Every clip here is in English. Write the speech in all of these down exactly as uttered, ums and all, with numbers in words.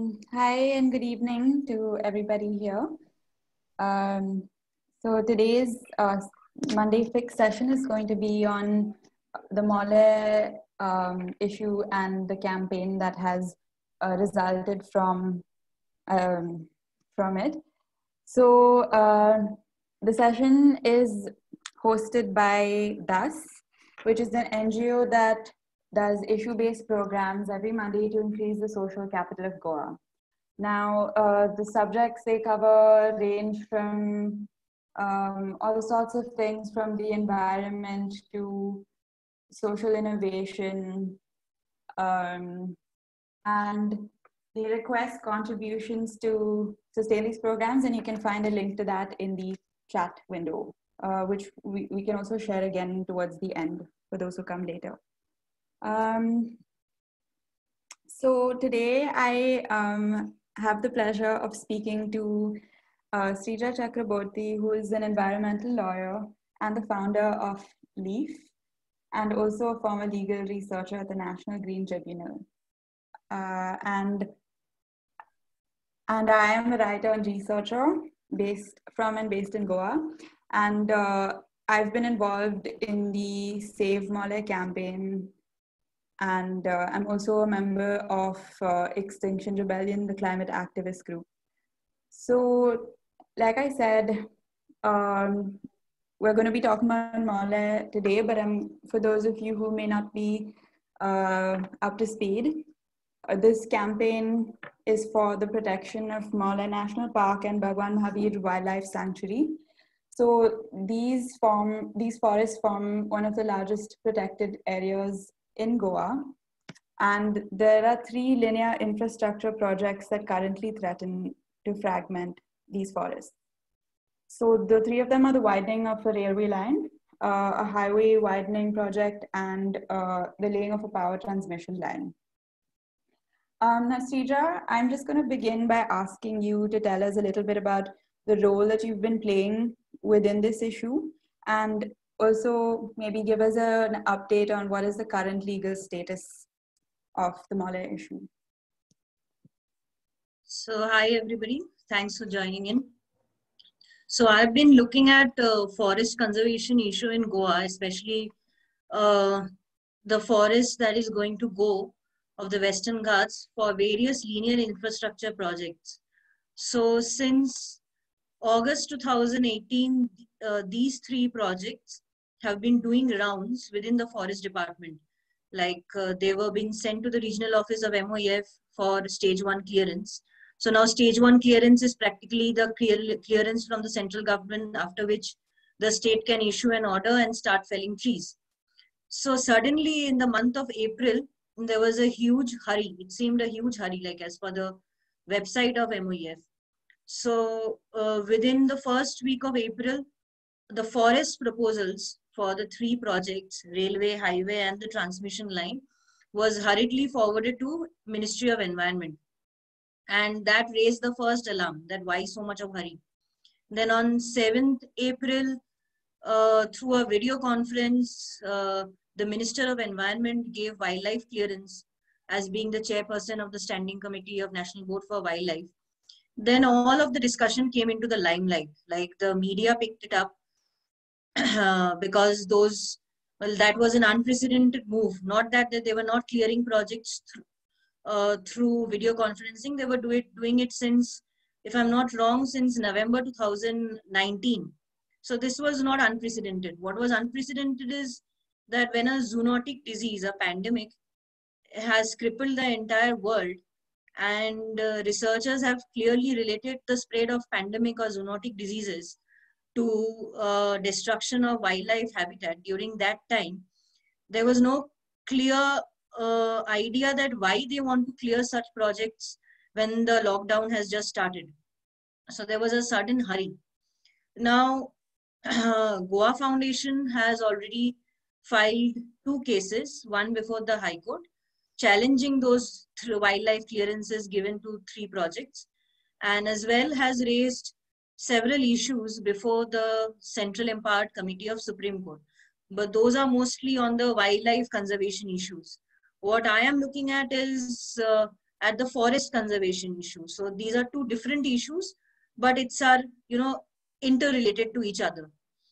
Um, hi and good evening to everybody here. Um, so today's uh, Monday Fix session is going to be on the Mole um, issue and the campaign that has uh, resulted from um, from it. So uh, the session is hosted by D A S, which is an N G O that does issue-based programs every Monday to increase the social capital of Goa. Now, uh, the subjects they cover range from um, all sorts of things, from the environment to social innovation, um, and they request contributions to sustain these programs, and you can find a link to that in the chat window, uh, which we, we can also share again towards the end for those who come later. Um, so today I um, have the pleasure of speaking to uh, Srija Chakraborty, who is an environmental lawyer and the founder of LEAF, and also a former legal researcher at the National Green Tribunal. Uh, and, and I am a writer and researcher based from and based in Goa. And uh, I've been involved in the Save Mole campaign, and uh, I'm also a member of uh, Extinction Rebellion, the climate activist group. So, like I said, um, we're going to be talking about Mole today, but um, for those of you who may not be uh, up to speed, uh, this campaign is for the protection of Mole National Park and Bhagwan Mahavir Wildlife Sanctuary. So these form these forests form one of the largest protected areas in Goa, and there are three linear infrastructure projects that currently threaten to fragment these forests. So the three of them are the widening of a railway line, uh, a highway widening project, and uh, the laying of a power transmission line. Um, now, Srija, I'm just going to begin by asking you to tell us a little bit about the role that you've been playing within this issue, and also maybe give us a, an update on what is the current legal status of the Mole issue. So, hi everybody, thanks for joining in. So, I've been looking at uh, forest conservation issue in Goa, especially uh, the forest that is going to go of the Western Ghats for various linear infrastructure projects. So, since August two thousand eighteen, uh, these three projects have been doing rounds within the forest department. Like uh, they were being sent to the regional office of M O E F for stage one clearance. So now stage one clearance is practically the clear, clearance from the central government, after which the state can issue an order and start felling trees. So suddenly in the month of April, there was a huge hurry. It seemed a huge hurry, like as per the website of M O E F. So uh, within the first week of April, the forest proposals for the three projects, railway, highway, and the transmission line, was hurriedly forwarded to Ministry of Environment. And that raised the first alarm that why so much of hurry. Then on seventh April, uh, through a video conference, uh, the Minister of Environment gave wildlife clearance as being the chairperson of the Standing Committee of National Board for Wildlife. Then all of the discussion came into the limelight, like the media picked it up uh, because those, well, that was an unprecedented move. Not that they were not clearing projects th uh, through video conferencing. They were do it, doing it since, if I'm not wrong, since November two thousand nineteen. So this was not unprecedented. What was unprecedented is that when a zoonotic disease, a pandemic, has crippled the entire world, and uh, researchers have clearly related the spread of pandemic or zoonotic diseases to uh, destruction of wildlife habitat during that time, there was no clear uh, idea that why they want to clear such projects when the lockdown has just started. So there was a sudden hurry. Now, uh, Goa Foundation has already filed two cases, one before the High Court, challenging those wildlife clearances given to three projects, and as well has raised several issues before the Central Empowered Committee of Supreme Court. But those are mostly on the wildlife conservation issues. What I am looking at is uh, at the forest conservation issue. So these are two different issues, but it's are, you know, interrelated to each other.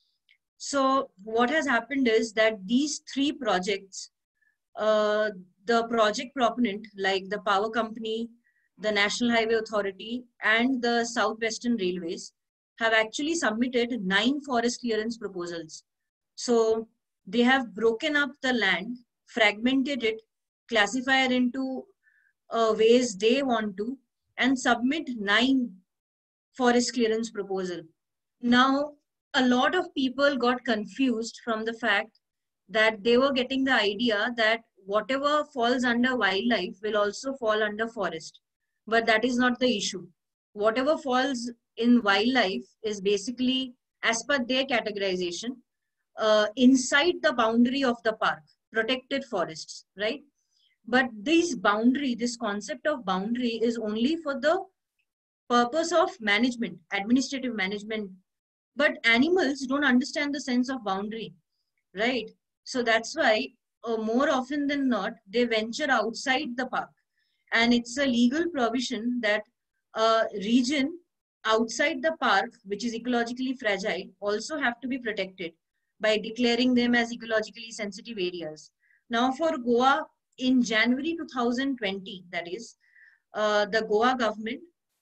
So what has happened is that these three projects, uh, the project proponent like the power company, the National Highway Authority and the Southwestern Railways have actually submitted nine forest clearance proposals. So they have broken up the land, fragmented it, classified into uh, ways they want to, and submit nine forest clearance proposal. Now, a lot of people got confused from the fact that they were getting the idea that whatever falls under wildlife will also fall under forest. But that is not the issue. Whatever falls in wildlife is basically, as per their categorization, uh, inside the boundary of the park, protected forests, right? But this boundary, this concept of boundary is only for the purpose of management, administrative management. But animals don't understand the sense of boundary, right? So that's why uh, more often than not, they venture outside the park. And it's a legal provision that a region outside the park, which is ecologically fragile, also have to be protected by declaring them as ecologically sensitive areas. Now for Goa, in January two thousand twenty, that is, uh, the Goa government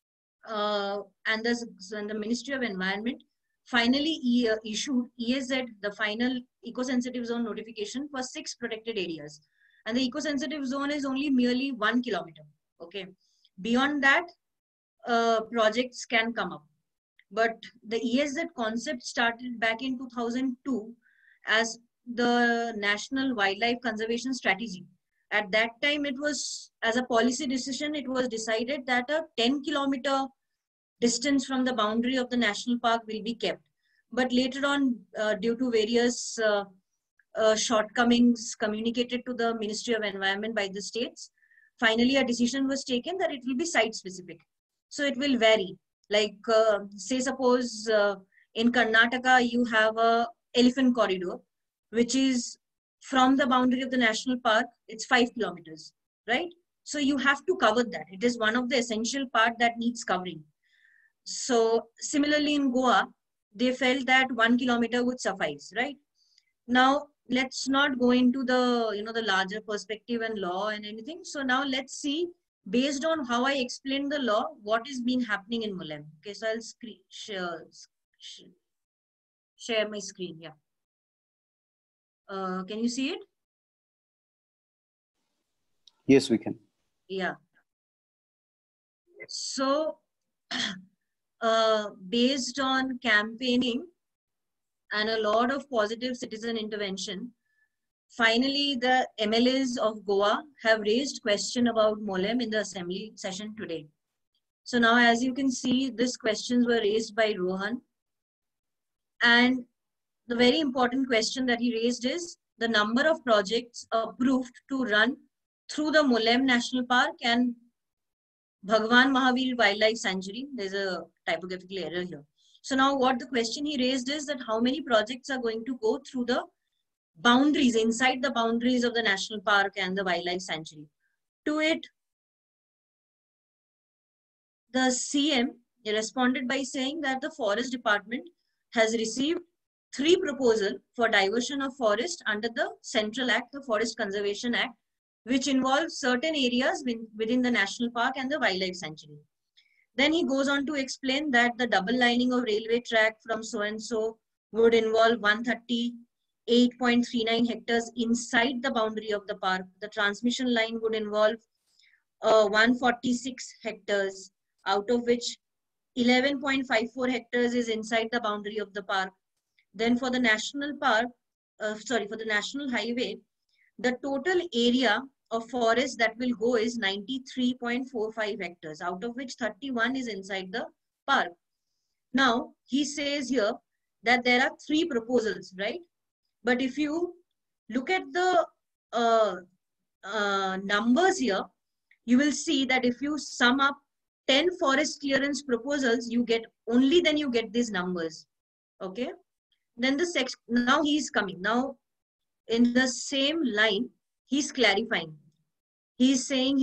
uh, and, the, and the Ministry of Environment finally e uh, issued E A Z, the final eco-sensitive zone notification for six protected areas. And the eco-sensitive zone is only merely one kilometer. Okay. Beyond that, uh, projects can come up. But the E A Z concept started back in two thousand two as the National Wildlife Conservation Strategy. At that time, it was, as a policy decision, it was decided that a ten kilometer distance from the boundary of the national park will be kept. But later on, uh, due to various uh, uh, shortcomings communicated to the Ministry of Environment by the states, finally a decision was taken that it will be site specific. So it will vary. Like uh, say suppose uh, in Karnataka, you have a elephant corridor, which is from the boundary of the national park, it's five kilometers, right? So you have to cover that. It is one of the essential part that needs covering. So similarly in Goa, they felt that one kilometer would suffice, right? Now, let's not go into the, you know, the larger perspective and law and anything. So now let's see, based on how I explained the law, what is been happening in Mulem. Okay, so I'll screen, share, share my screen, yeah. Uh, can you see it? Yes, we can. Yeah. So, uh, based on campaigning and a lot of positive citizen intervention, finally the M L As of Goa have raised question about Molem in the assembly session today. So now, as you can see, these questions were raised by Rohan. And the very important question that he raised is the number of projects approved to run through the Molem National Park and Bhagwan Mahavir Wildlife Sanctuary. There's a typographical error here. So now what the question he raised is that how many projects are going to go through the boundaries, inside the boundaries of the national park and the wildlife sanctuary. To it, the C M responded by saying that the forest department has received three proposals for diversion of forest under the Central Act, the Forest Conservation Act, which involves certain areas within the national park and the wildlife sanctuary. Then he goes on to explain that the double lining of railway track from so-and-so would involve one hundred thirty-eight point three nine hectares inside the boundary of the park. The transmission line would involve uh, one hundred forty-six hectares, out of which eleven point five four hectares is inside the boundary of the park. Then for the national park, uh, sorry, for the national highway, the total area of forest that will go is ninety-three point four five hectares, out of which thirty-one is inside the park. Now, he says here that there are three proposals, right? But if you look at the uh, uh, numbers here, you will see that if you sum up ten forest clearance proposals, you get only then you get these numbers. Okay. Then the section, now he is coming. Now, in the same line, he's clarifying. He's saying here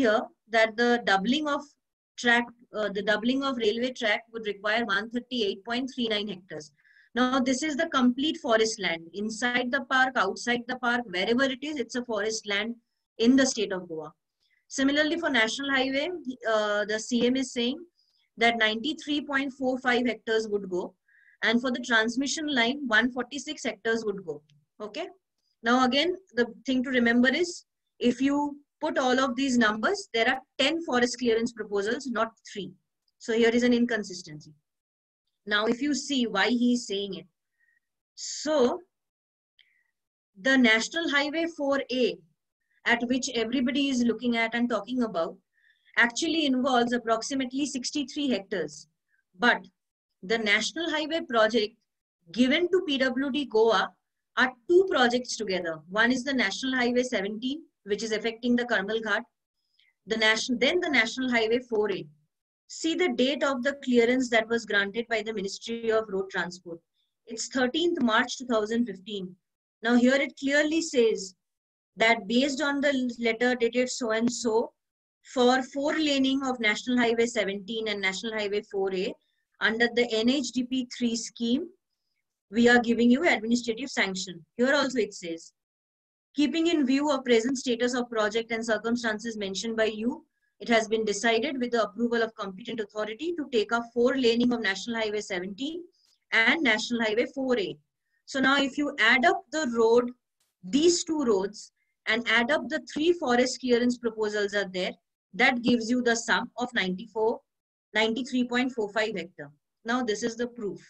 that the doubling of track, uh, the doubling of railway track would require one hundred thirty-eight point three nine hectares. Now, this is the complete forest land. Inside the park, outside the park, wherever it is, it's a forest land in the state of Goa. Similarly, for National Highway, uh, the C M is saying that ninety-three point four five hectares would go. And for the transmission line, one hundred forty-six hectares would go. Okay. Now, again, the thing to remember is, if you put all of these numbers, there are ten forest clearance proposals, not three. So here is an inconsistency. Now, if you see why he is saying it. So, the National Highway four A, at which everybody is looking at and talking about, actually involves approximately sixty-three hectares. But the National Highway project given to P W D Goa are two projects together. One is the National Highway seventeen, which is affecting the Karmal Ghat. The national, then the National Highway four A. See the date of the clearance that was granted by the Ministry of Road Transport. It's thirteenth March two thousand fifteen. Now here it clearly says that based on the letter dated so and so, for four laning of National Highway seventeen and National Highway four A, under the N H D P three scheme, we are giving you administrative sanction. Here also it says, keeping in view of present status of project and circumstances mentioned by you, it has been decided with the approval of competent authority to take up four laning of National Highway seventeen and National Highway four A. So now if you add up the road, these two roads, and add up the three forest clearance proposals are there, that gives you the sum of ninety-four, ninety-three point four five hectare. Now this is the proof.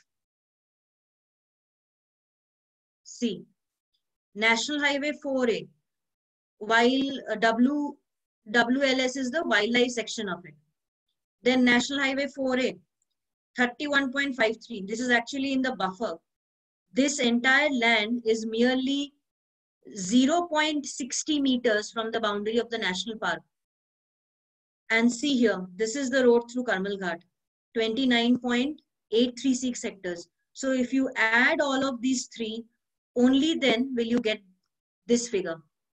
See, National Highway four A, while uh, W, W L S is the wildlife section of it. Then National Highway four A, thirty-one point five three. This is actually in the buffer. This entire land is merely zero point six zero meters from the boundary of the national park. And see here, this is the road through Karmal Ghat, twenty-nine point eight three six hectares. So if you add all of these three, only then will you get this figure.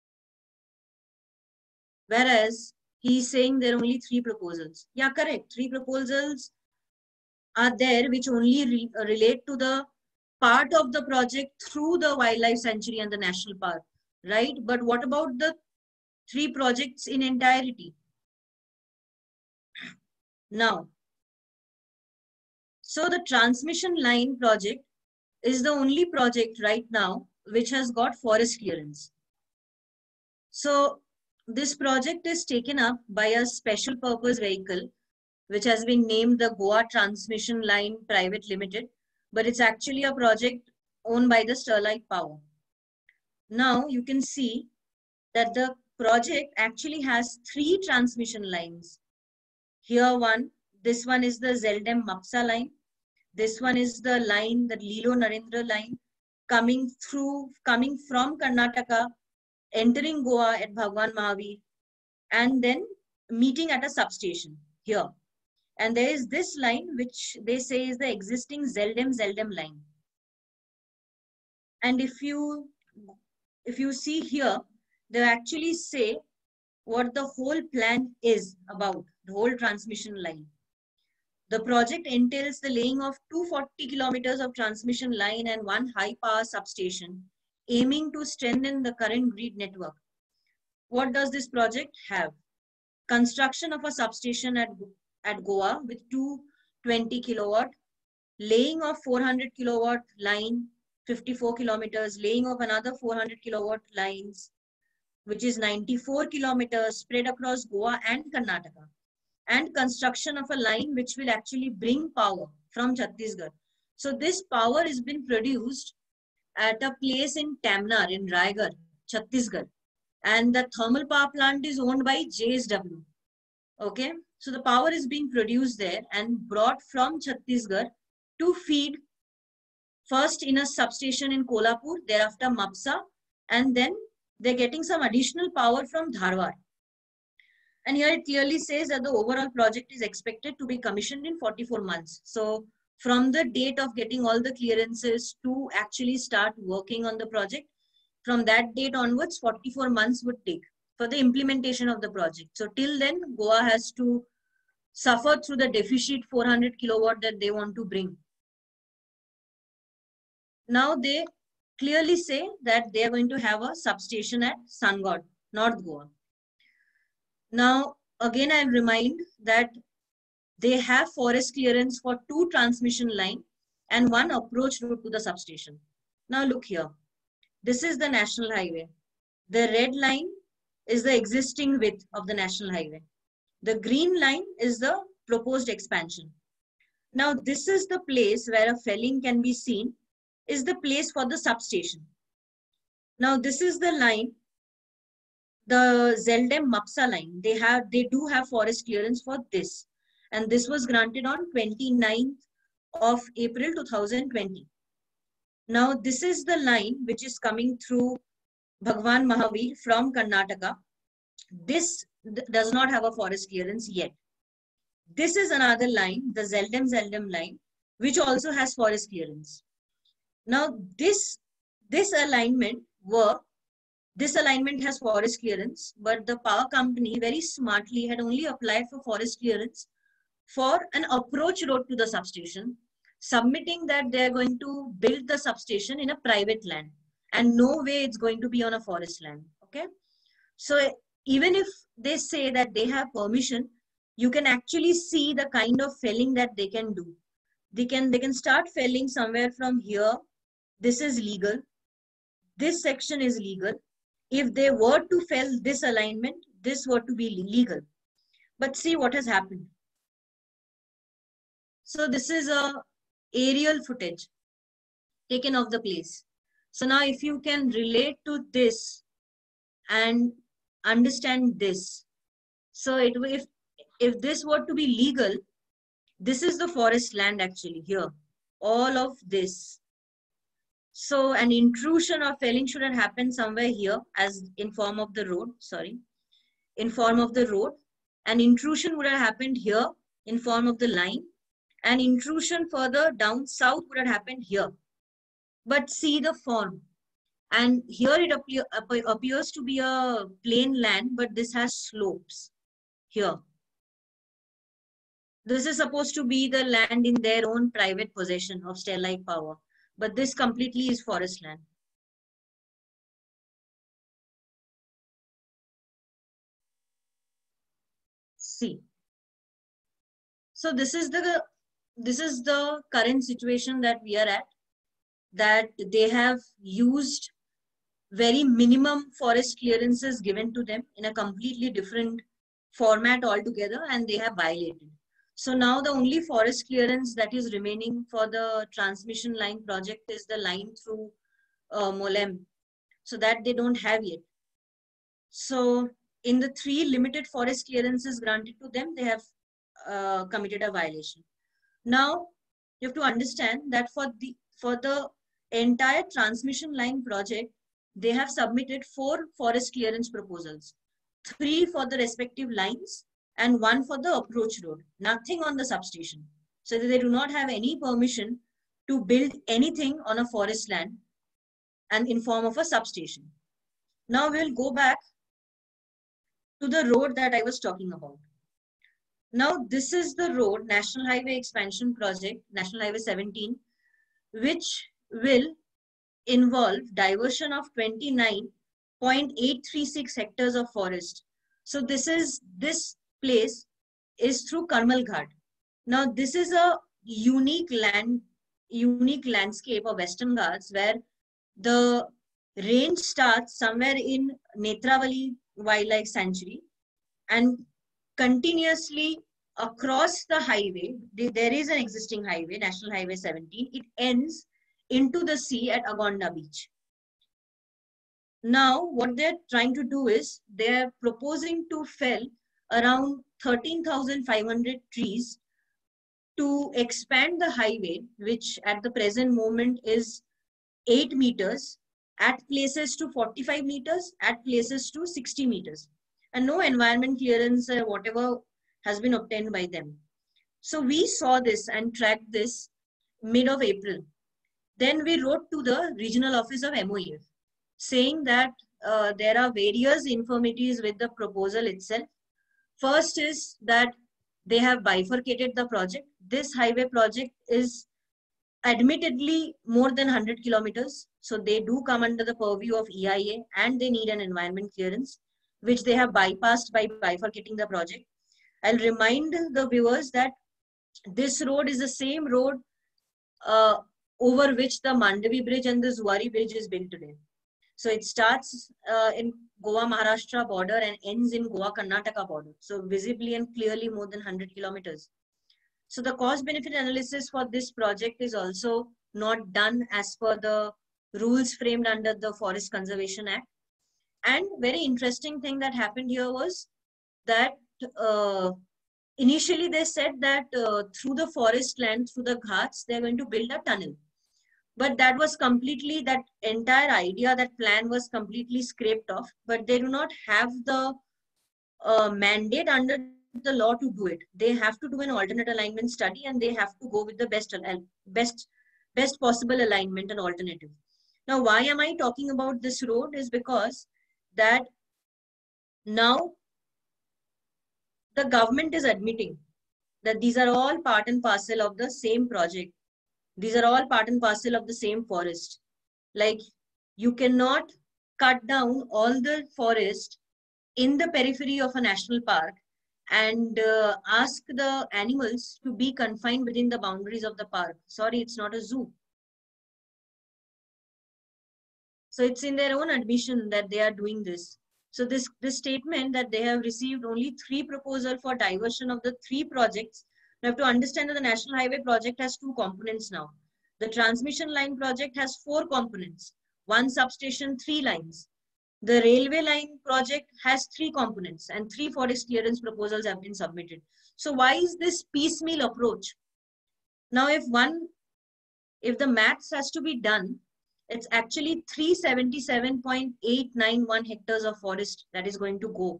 Whereas he's saying there are only three proposals. Yeah, correct. Three proposals are there which only re relate to the part of the project through the wildlife sanctuary and the national park, right? But what about the three projects in entirety? Now, so the transmission line project is the only project right now which has got forest clearance. So this project is taken up by a special purpose vehicle which has been named the Goa Transmission Line Private Limited, but it's actually a project owned by the Sterlite Power. Now you can see that the project actually has three transmission lines. Here one, this one is the Zeldem Mapsa line. This one is the line, the Lilo Narendra line, coming through, coming from Karnataka, entering Goa at Bhagwan Mahavir, and then meeting at a substation here. And there is this line, which they say is the existing Zeldem Zeldem line. And if you, if you see here, they actually say what the whole plan is about, the whole transmission line. The project entails the laying of two hundred forty kilometers of transmission line and one high power substation, aiming to strengthen the current grid network. What does this project have? Construction of a substation at, at Goa with two hundred twenty kilowatt, laying of four hundred kilowatt line, fifty-four kilometers, laying of another four hundred kilowatt lines, which is ninety-four kilometers spread across Goa and Karnataka, and construction of a line which will actually bring power from Chhattisgarh. So this power has been produced at a place in Tamnar in Raigarh, Chhattisgarh, and the thermal power plant is owned by J S W. Okay, so the power is being produced there and brought from Chhattisgarh to feed first in a substation in Kolhapur, thereafter Mapsa, and then they're getting some additional power from Dharwad. And here it clearly says that the overall project is expected to be commissioned in forty-four months. So from the date of getting all the clearances to actually start working on the project, from that date onwards, forty-four months would take for the implementation of the project. So till then, Goa has to suffer through the deficit four hundred kilowatt that they want to bring. Now they clearly say that they are going to have a substation at Sangod, North Goa. Now, again, I remind that they have forest clearance for two transmission line and one approach route to the substation. Now look here. This is the national highway. The red line is the existing width of the national highway. The green line is the proposed expansion. Now this is the place where a felling can be seen, is the place for the substation. Now this is the line, the Zeldem-Mapsa line. They have, they do have forest clearance for this. And this was granted on twenty-ninth of April two thousand twenty. Now this is the line which is coming through Bhagwan Mahavir from Karnataka. This does not have a forest clearance yet. This is another line, the Zeldem-Zeldem line, which also has forest clearance. Now this, this alignment were, this alignment has forest clearance, but the power company very smartly had only applied for forest clearance for an approach road to the substation, submitting that they are going to build the substation in a private land and no way it's going to be on a forest land. Okay. So even if they say that they have permission, you can actually see the kind of felling that they can do. They can, they can start felling somewhere from here. This is legal. This section is legal. If they were to fell this alignment, this were to be legal. But see what has happened. So this is a aerial footage taken of the place. So now if you can relate to this and understand this. So it, if, if this were to be legal, this is the forest land actually here, all of this. So an intrusion or felling should have happened somewhere here as in form of the road, sorry, in form of the road. An intrusion would have happened here in form of the line. An intrusion further down south would have happened here. But see the form. And here it appear, appears to be a plain land, but this has slopes here. This is supposed to be the land in their own private possession of Sterlite Power. But this completely is forest land. See. So this is the this is the current situation that we are at, that they have used very minimum forest clearances given to them in a completely different format altogether, and they have violated. So now the only forest clearance that is remaining for the transmission line project is the line through uh, Molem. So that they don't have yet. So in the three limited forest clearances granted to them, they have uh, committed a violation. Now you have to understand that for the for the entire transmission line project, they have submitted four forest clearance proposals, three for the respective lines and one for the approach road, nothing on the substation. So they do not have any permission to build anything on a forest land and in form of a substation. Now we'll go back to the road that I was talking about. Now this is the road, National Highway Expansion Project, National Highway seventeen, which will involve diversion of twenty-nine point eight three six hectares of forest. So this is, this place is through Karmal Ghat. Now this is a unique land, unique landscape of Western Ghats where the range starts somewhere in Netravali Wildlife Sanctuary and continuously across the highway, there is an existing highway, National Highway seventeen, it ends into the sea at Agonda Beach. Now, what they're trying to do is, they're proposing to fell around thirteen thousand five hundred trees to expand the highway, which at the present moment is eight meters, at places to forty-five meters, at places to sixty meters. And no environment clearance or whatever has been obtained by them. So we saw this and tracked this mid of April. Then we wrote to the regional office of M O E F saying that uh, there are various infirmities with the proposal itself. First is that they have bifurcated the project. This highway project is admittedly more than one hundred kilometers. So they do come under the purview of E I A and they need an environment clearance, which they have bypassed by bifurcating the project. I'll remind the viewers that this road is the same road uh, over which the Mandavi Bridge and the Zuari Bridge is built today. So it starts uh, in Goa Maharashtra border and ends in Goa Karnataka border. So visibly and clearly more than one hundred kilometers. So the cost benefit analysis for this project is also not done as per the rules framed under the Forest Conservation Act. And very interesting thing that happened here was that uh, initially they said that uh, through the forest land, through the ghats, they're going to build a tunnel. But that was completely, that entire idea, that plan was completely scraped off. But they do not have the uh, mandate under the law to do it. They have to do an alternate alignment study and they have to go with the best, best, best possible alignment and alternative. Now, why am I talking about this road is because that now the government is admitting that these are all part and parcel of the same project. These are all part and parcel of the same forest. Like you cannot cut down all the forest in the periphery of a national park and uh, ask the animals to be confined within the boundaries of the park. Sorry, it's not a zoo. So it's in their own admission that they are doing this. So this, this statement that they have received only three proposals for diversion of the three projects. You have to understand that the National Highway project has two components now. The transmission line project has four components, one substation, three lines. The railway line project has three components and three forest clearance proposals have been submitted. So why is this piecemeal approach? Now, if one, if the maths has to be done, it's actually three hundred seventy-seven point eight nine one hectares of forest that is going to go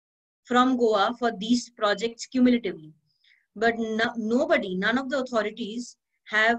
from Goa for these projects cumulatively. But no, nobody, none of the authorities have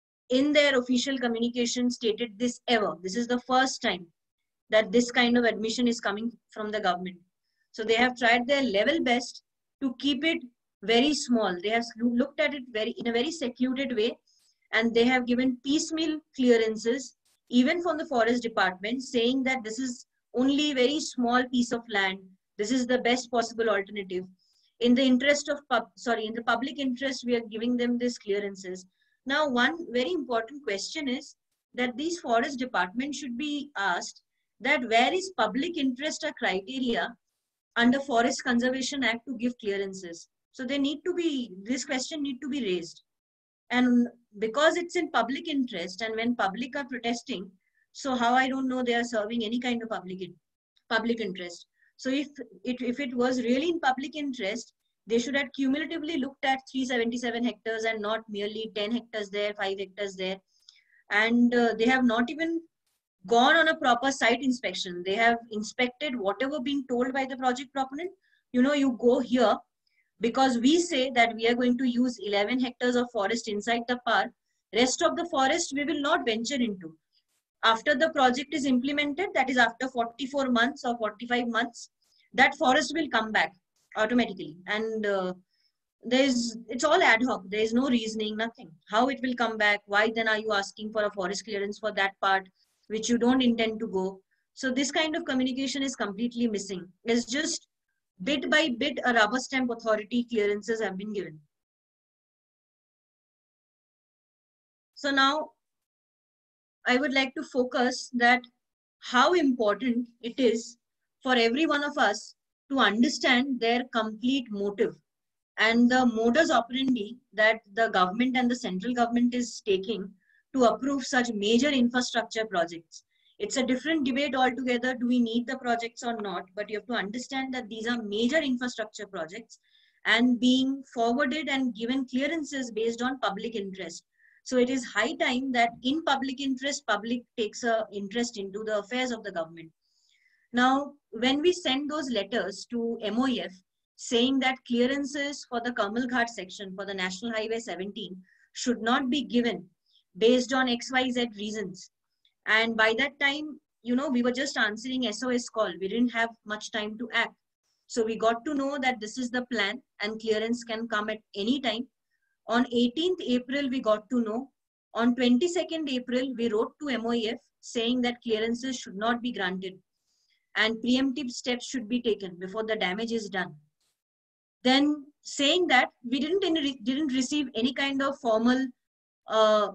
in their official communication stated this ever. This is the first time that this kind of admission is coming from the government. So they have tried their level best to keep it very small. They have looked at it very in a very secluded way and they have given piecemeal clearances even from the forest department saying that this is only a very small piece of land. This is the best possible alternative. In the interest of, pub, sorry, in the public interest, we are giving them these clearances. Now, one very important question is that these forest departments should be asked that where is public interest a criteria under Forest Conservation Act to give clearances? So they need to be, this question need to be raised. And because it's in public interest and when public are protesting, so how I don't know they are serving any kind of public, public interest. So if it, if it was really in public interest, they should have cumulatively looked at three hundred seventy-seven hectares and not merely ten hectares there, five hectares there. And uh, they have not even gone on a proper site inspection. They have inspected whatever being told by the project proponent. You know, you go here because we say that we are going to use eleven hectares of forest inside the park. Rest of the forest we will not venture into. After the project is implemented, that is after forty-four months or forty-five months, that forest will come back automatically. And uh, there's, it's all ad hoc. There is no reasoning, nothing. How it will come back? Why then are you asking for a forest clearance for that part which you don't intend to go? So this kind of communication is completely missing. It's just bit by bit a rubber stamp authority clearances have been given. So now I would like to focus that how important it is for every one of us to understand their complete motive and the modus operandi that the government and the central government is taking to approve such major infrastructure projects. It's a different debate altogether. Do we need the projects or not? But you have to understand that these are major infrastructure projects and being forwarded and given clearances based on public interest. So it is high time that in public interest, public takes an interest into the affairs of the government. Now, when we send those letters to M O E F saying that clearances for the Kamal Ghat section for the National Highway seventeen should not be given based on X Y Z reasons. And by that time, you know, we were just answering S O S call. We didn't have much time to act. So we got to know that this is the plan and clearance can come at any time. On eighteenth April, we got to know. On twenty-second April, we wrote to M O E F saying that clearances should not be granted and preemptive steps should be taken before the damage is done. Then saying that we didn't, didn't receive any kind of formal uh,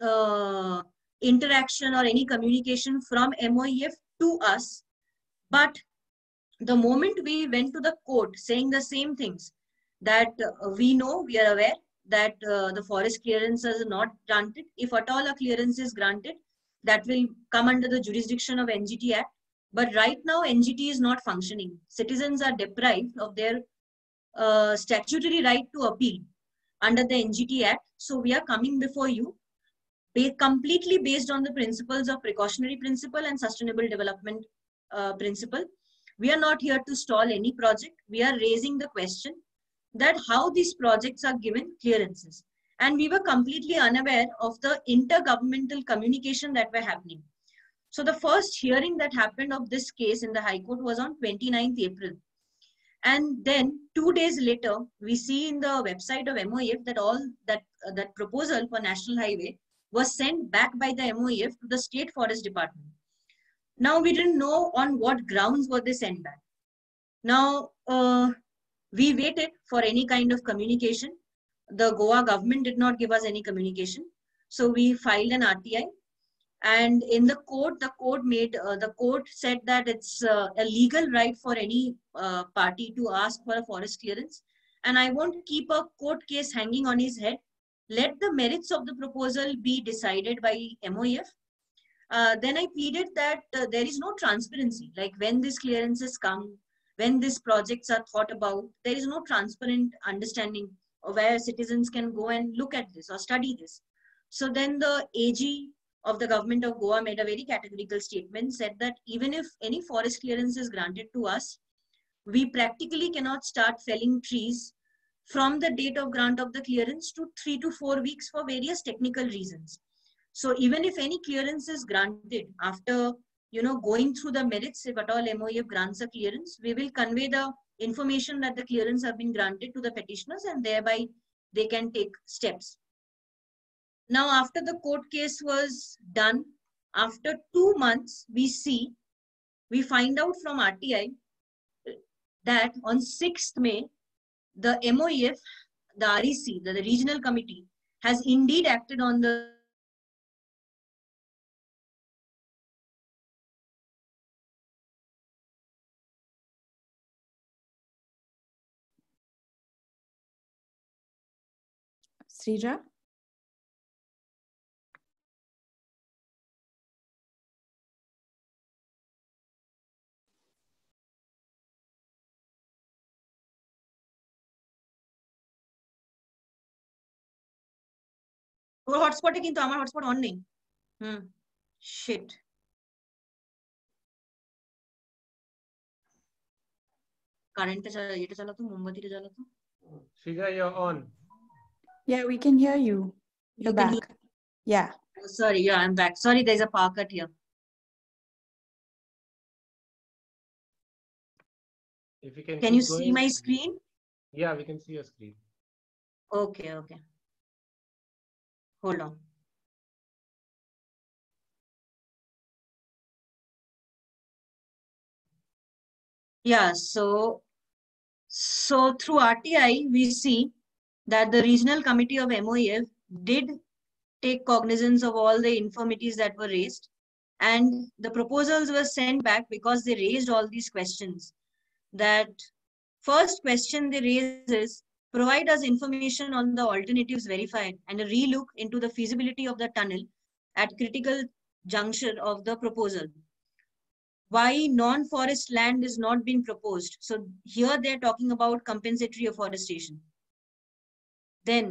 uh, interaction or any communication from M O E F to us. But the moment we went to the court saying the same things, that uh, we know, we are aware that uh, the forest clearance is not granted. If at all a clearance is granted, that will come under the jurisdiction of N G T Act. But right now, N G T is not functioning. Citizens are deprived of their uh, statutory right to appeal under the N G T Act. So we are coming before you ba completely based on the principles of precautionary principle and sustainable development uh, principle. We are not here to stall any project. We are raising the question that how these projects are given clearances. And we were completely unaware of the intergovernmental communication that were happening. So the first hearing that happened of this case in the High Court was on twenty-ninth April. And then two days later, we see in the website of M O E F that all that, uh, that proposal for National Highway was sent back by the M O E F to the State Forest Department. Now we didn't know on what grounds were they sent back. Now, uh, we waited for any kind of communication. The Goa government did not give us any communication. So we filed an R T I. And in the court, the court made, uh, the court said that it's uh, a legal right for any uh, party to ask for a forest clearance. And I won't keep a court case hanging on his head. Let the merits of the proposal be decided by M O E F. Uh, then I pleaded that uh, there is no transparency, like when these clearances come, when these projects are thought about, there is no transparent understanding of where citizens can go and look at this or study this. So then the A G of the government of Goa made a very categorical statement, said that even if any forest clearance is granted to us, we practically cannot start felling trees from the date of grant of the clearance to three to four weeks for various technical reasons. So even if any clearance is granted after, you know, going through the merits, if at all M O E F grants a clearance, we will convey the information that the clearance have been granted to the petitioners and thereby they can take steps. Now, after the court case was done, after two months, we see, we find out from R T I that on sixth May, the M O E F, the R E C, the, the regional committee, has indeed acted on the Srija? তোর হটস্পটে কিন্তু আমার hotspot on নেই হুম sheet কারেন্টটা এটা চালাতো মোমবাতিটা জ্বালাতো Srija, you're on. Yeah, we can hear you. You're You can back. Yeah. Oh, sorry, yeah, I'm back. Sorry, there's a power cut here. If you can, Can keep you see going. my screen? Yeah, we can see your screen. Okay, okay. Hold on. Yeah, so, so through R T I, we see that the regional committee of M O E F did take cognizance of all the infirmities that were raised, and the proposals were sent back because they raised all these questions. That first question they raised is, provide us information on the alternatives verified and a relook into the feasibility of the tunnel at critical juncture of the proposal. Why non-forest land is not being proposed. So here they're talking about compensatory afforestation. Then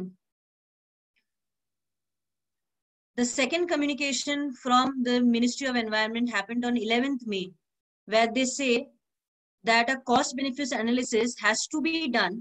the second communication from the Ministry of Environment happened on eleventh May, where they say that a cost benefit analysis has to be done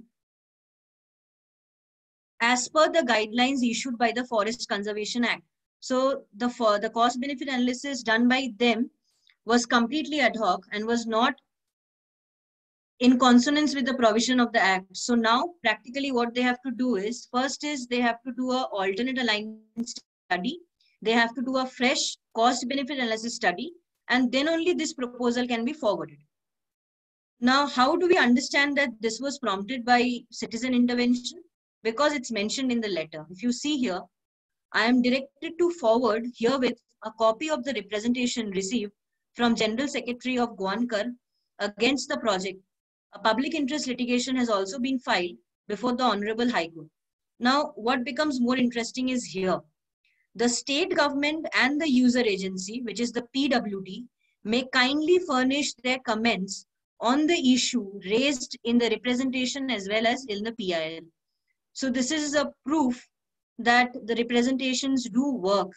as per the guidelines issued by the Forest Conservation Act. So the, for the cost benefit analysis done by them was completely ad hoc and was not in consonance with the provision of the Act. So now practically what they have to do is, first is they have to do a alternate alignment study. They have to do a fresh cost benefit analysis study, and then only this proposal can be forwarded. Now, how do we understand that this was prompted by citizen intervention? Because it's mentioned in the letter. If you see here, I am directed to forward herewith a copy of the representation received from General Secretary of Goankar against the project. A public interest litigation has also been filed before the Honorable High Court. Now, what becomes more interesting is here. The state government and the user agency, which is the P W D, may kindly furnish their comments on the issue raised in the representation as well as in the P I L. So this is a proof that the representations do work.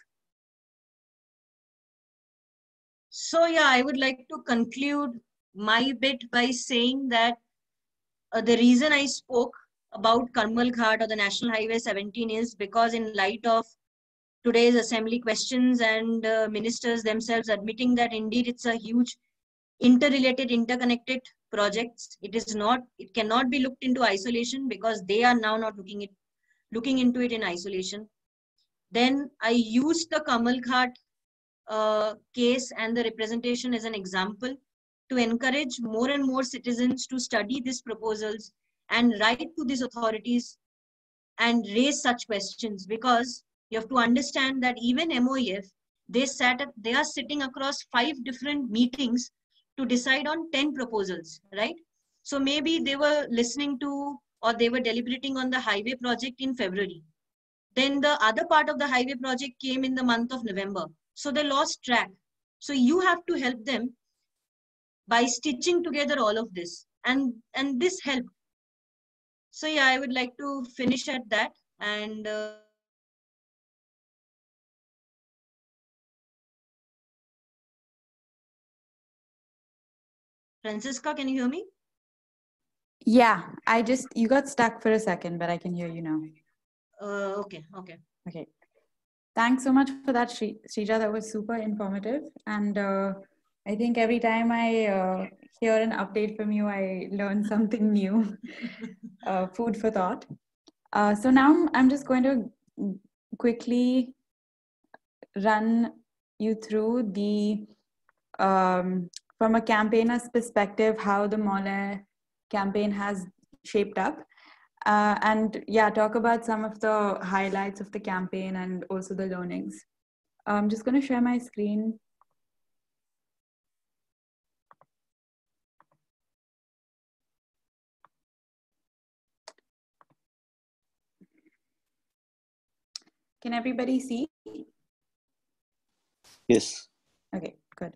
So yeah, I would like to conclude my bit by saying that uh, the reason I spoke about Karmal Ghat or the National Highway seventeen is because in light of today's assembly questions and uh, ministers themselves admitting that indeed it's a huge interrelated, interconnected projects. It is not, it cannot be looked into isolation because they are now not looking it, looking into it in isolation. Then I used the Kamal Ghat uh, case and the representation as an example to encourage more and more citizens to study these proposals and write to these authorities and raise such questions, because you have to understand that even M O E F, they sat, they are sitting across five different meetings to decide on ten proposals, right? So maybe they were listening to or they were deliberating on the highway project in February. Then the other part of the highway project came in the month of November. So they lost track. So you have to help them by stitching together all of this. And, and this helped. So yeah, I would like to finish at that. And uh, Francisca, can you hear me? Yeah, I just, you got stuck for a second, but I can hear you now. Uh, okay, okay. Okay. Thanks so much for that, Sri Srija. That was super informative. And uh, I think every time I uh, hear an update from you, I learn something new. uh, food for thought. Uh, so now I'm just going to quickly run you through the, um, from a campaigner's perspective, how the Mole campaign has shaped up. Uh, and yeah, talk about some of the highlights of the campaign and also the learnings. I'm just going to share my screen. Can everybody see? Yes. Okay, good.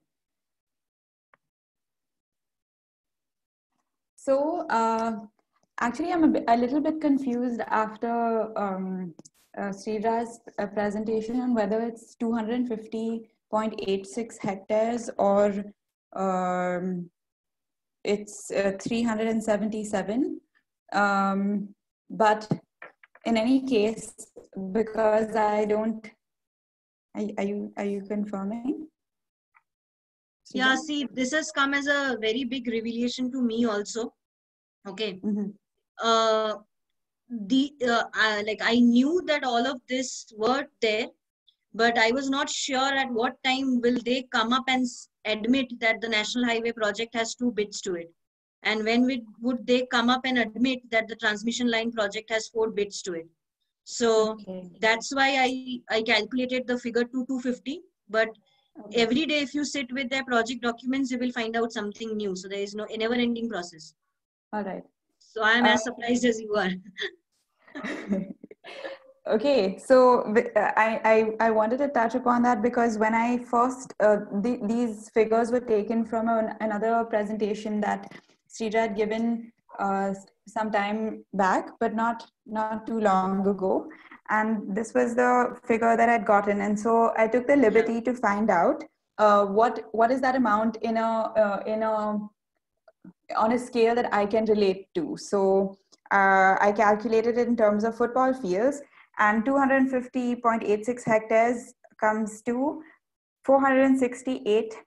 So uh, actually, I'm a, bit, a little bit confused after um, uh, Srija's uh, presentation on whether it's two hundred fifty point eight six hectares or um, it's uh, three hundred seventy-seven. Um, but in any case, because I don't, are, are you are you confirming? Srija? Yeah, see, this has come as a very big revelation to me also. Okay. Mm-hmm. Uh, the uh, uh, like I knew that all of this were there, but I was not sure at what time will they come up and admit that the National Highway project has two bits to it, and when we, would they come up and admit that the transmission line project has four bits to it. So Okay. that's why I I calculated the figure to two hundred fifty, but Okay. every day if you sit with their project documents, you will find out something new. So there is no a never ending process. All right. So I am Uh, as surprised as you are. Okay, so I, I, I wanted to touch upon that because when I first, uh, the, these figures were taken from an, another presentation that Srija had given uh, some time back, but not, not too long ago. And this was the figure that I'd gotten. And so I took the liberty to find out uh, what, what is that amount in a, uh, in a, on a scale that I can relate to. So uh, I calculated it in terms of football fields, and two hundred fifty point eight six hectares comes to four hundred sixty-eight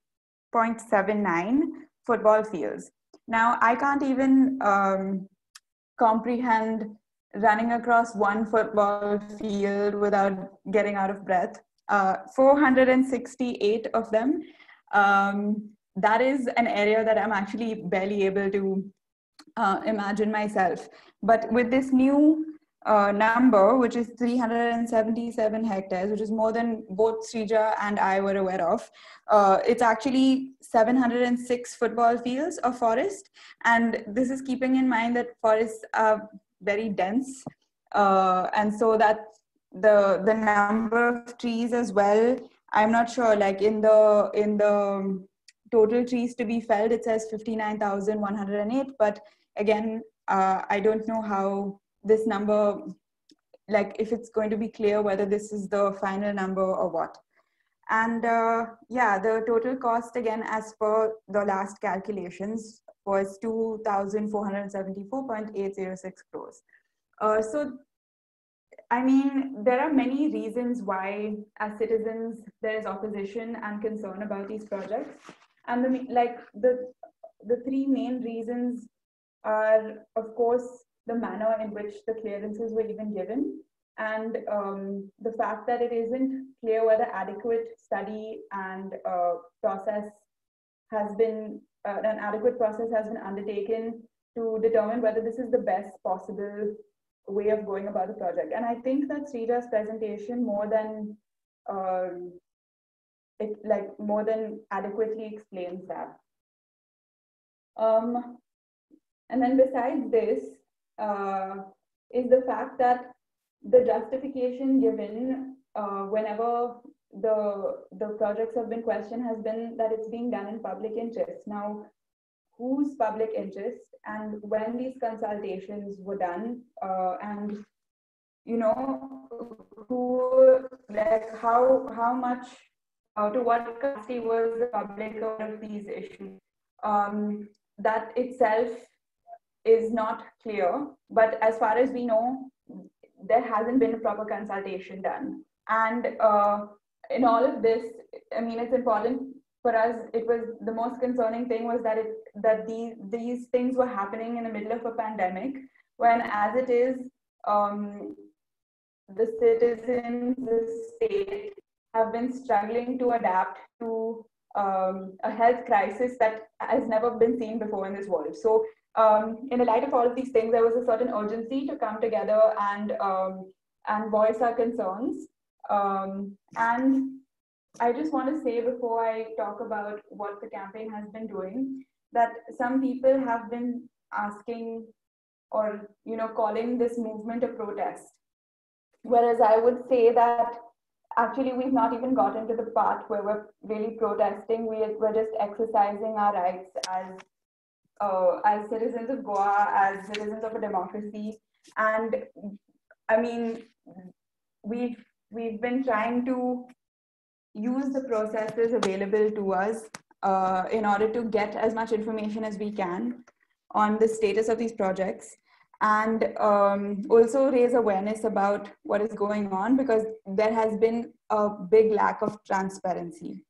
point seven nine football fields. Now, I can't even um, comprehend running across one football field without getting out of breath. Uh, four hundred sixty-eight of them. Um, that is an area that I'm actually barely able to uh, imagine myself. But with this new uh, number, which is three hundred seventy-seven hectares, which is more than both Srija and I were aware of, uh, it's actually seven hundred six football fields of forest. And this is keeping in mind that forests are very dense. Uh, and so that the, the number of trees as well, I'm not sure, like in the, in the total trees to be felled, it says fifty-nine thousand one hundred eight, but again, uh, I don't know how this number, like if it's going to be clear whether this is the final number or what. And uh, yeah, the total cost again, as per the last calculations, was two thousand four hundred seventy-four point eight zero six crores. Uh, so, I mean, there are many reasons why, as citizens, there is opposition and concern about these projects. And the, like the, the three main reasons are, of course, the manner in which the clearances were even given, and um, the fact that it isn't clear whether adequate study and uh, process has been, uh, an adequate process has been undertaken to determine whether this is the best possible way of going about the project. And I think that Srija's presentation more than um, it like more than adequately explains that. Um, and then besides this uh, is the fact that the justification given uh, whenever the the projects have been questioned has been that it's being done in public interest. Now, whose public interest, and when these consultations were done, uh, and you know, who, like how how much, uh, to what capacity was the public aware of these issues? Um, that itself is not clear. But as far as we know, there hasn't been a proper consultation done. And uh, in all of this, I mean, it's important for us. It was the most concerning thing was that it that these these things were happening in the middle of a pandemic, when as it is, um, the citizens, the state have been struggling to adapt to um, a health crisis that has never been seen before in this world. So um, in the light of all of these things, there was a certain urgency to come together and um, and voice our concerns. Um, and I just want to say, before I talk about what the campaign has been doing, that some people have been asking, or you know, calling this movement a protest. Whereas I would say that actually we've not even gotten to the part where we're really protesting. We, we're just exercising our rights as uh, as citizens of Goa, as citizens of a democracy. And I mean, we've we've been trying to use the processes available to us uh, in order to get as much information as we can on the status of these projects, and um, also raise awareness about what is going on, because there has been a big lack of transparency.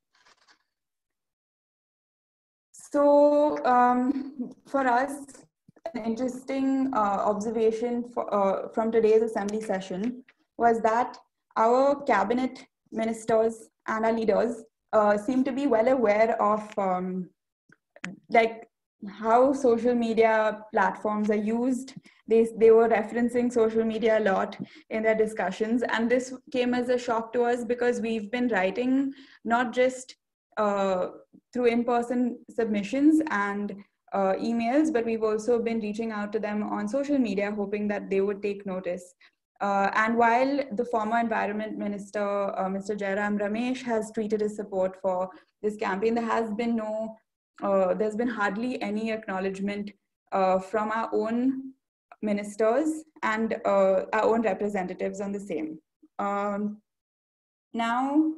So um, for us, an interesting uh, observation for, uh, from today's assembly session was that our cabinet ministers and our leaders uh, seem to be well aware of um, like how social media platforms are used. They, they were referencing social media a lot in their discussions. And this came as a shock to us, because we've been writing not just uh, through in-person submissions and uh, emails, but we've also been reaching out to them on social media, hoping that they would take notice. Uh, and while the former Environment Minister, uh, Mister Jairam Ramesh, has tweeted his support for this campaign, there has been no, uh, there's been hardly any acknowledgement uh, from our own ministers and uh, our own representatives on the same. Um, now,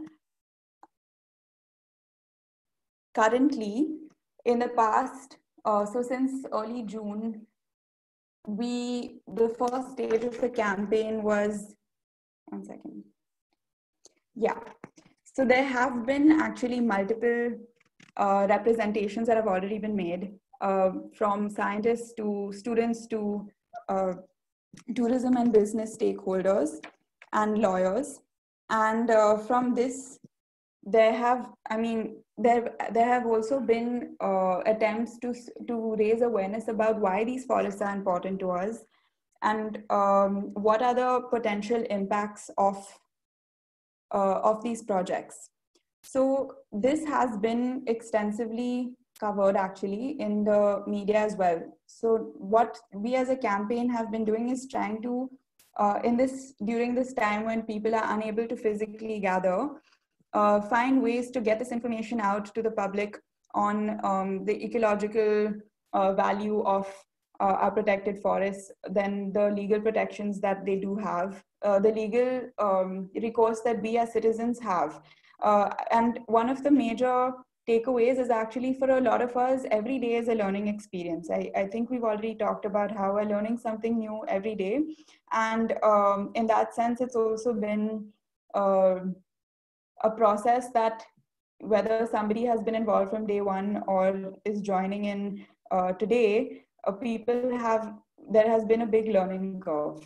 currently, in the past, uh, so since early June, we, the first stage of the campaign was, one second. Yeah. So there have been actually multiple uh, representations that have already been made, uh, from scientists to students to uh, tourism and business stakeholders and lawyers. And uh, from this, there have, I mean, there, there have also been uh, attempts to, to raise awareness about why these forests are important to us and um, what are the potential impacts of, uh, of these projects. So this has been extensively covered actually in the media as well. So what we as a campaign have been doing is trying to, uh, in this, during this time when people are unable to physically gather, uh, find ways to get this information out to the public on um, the ecological uh, value of uh, our protected forests, then the legal protections that they do have, uh, the legal um, recourse that we as citizens have. Uh, and one of the major takeaways is actually for a lot of us, every day is a learning experience. I, I think we've already talked about how we're learning something new every day. And um, in that sense, it's also been uh, a process that whether somebody has been involved from day one or is joining in uh, today, uh, people have, there has been a big learning curve.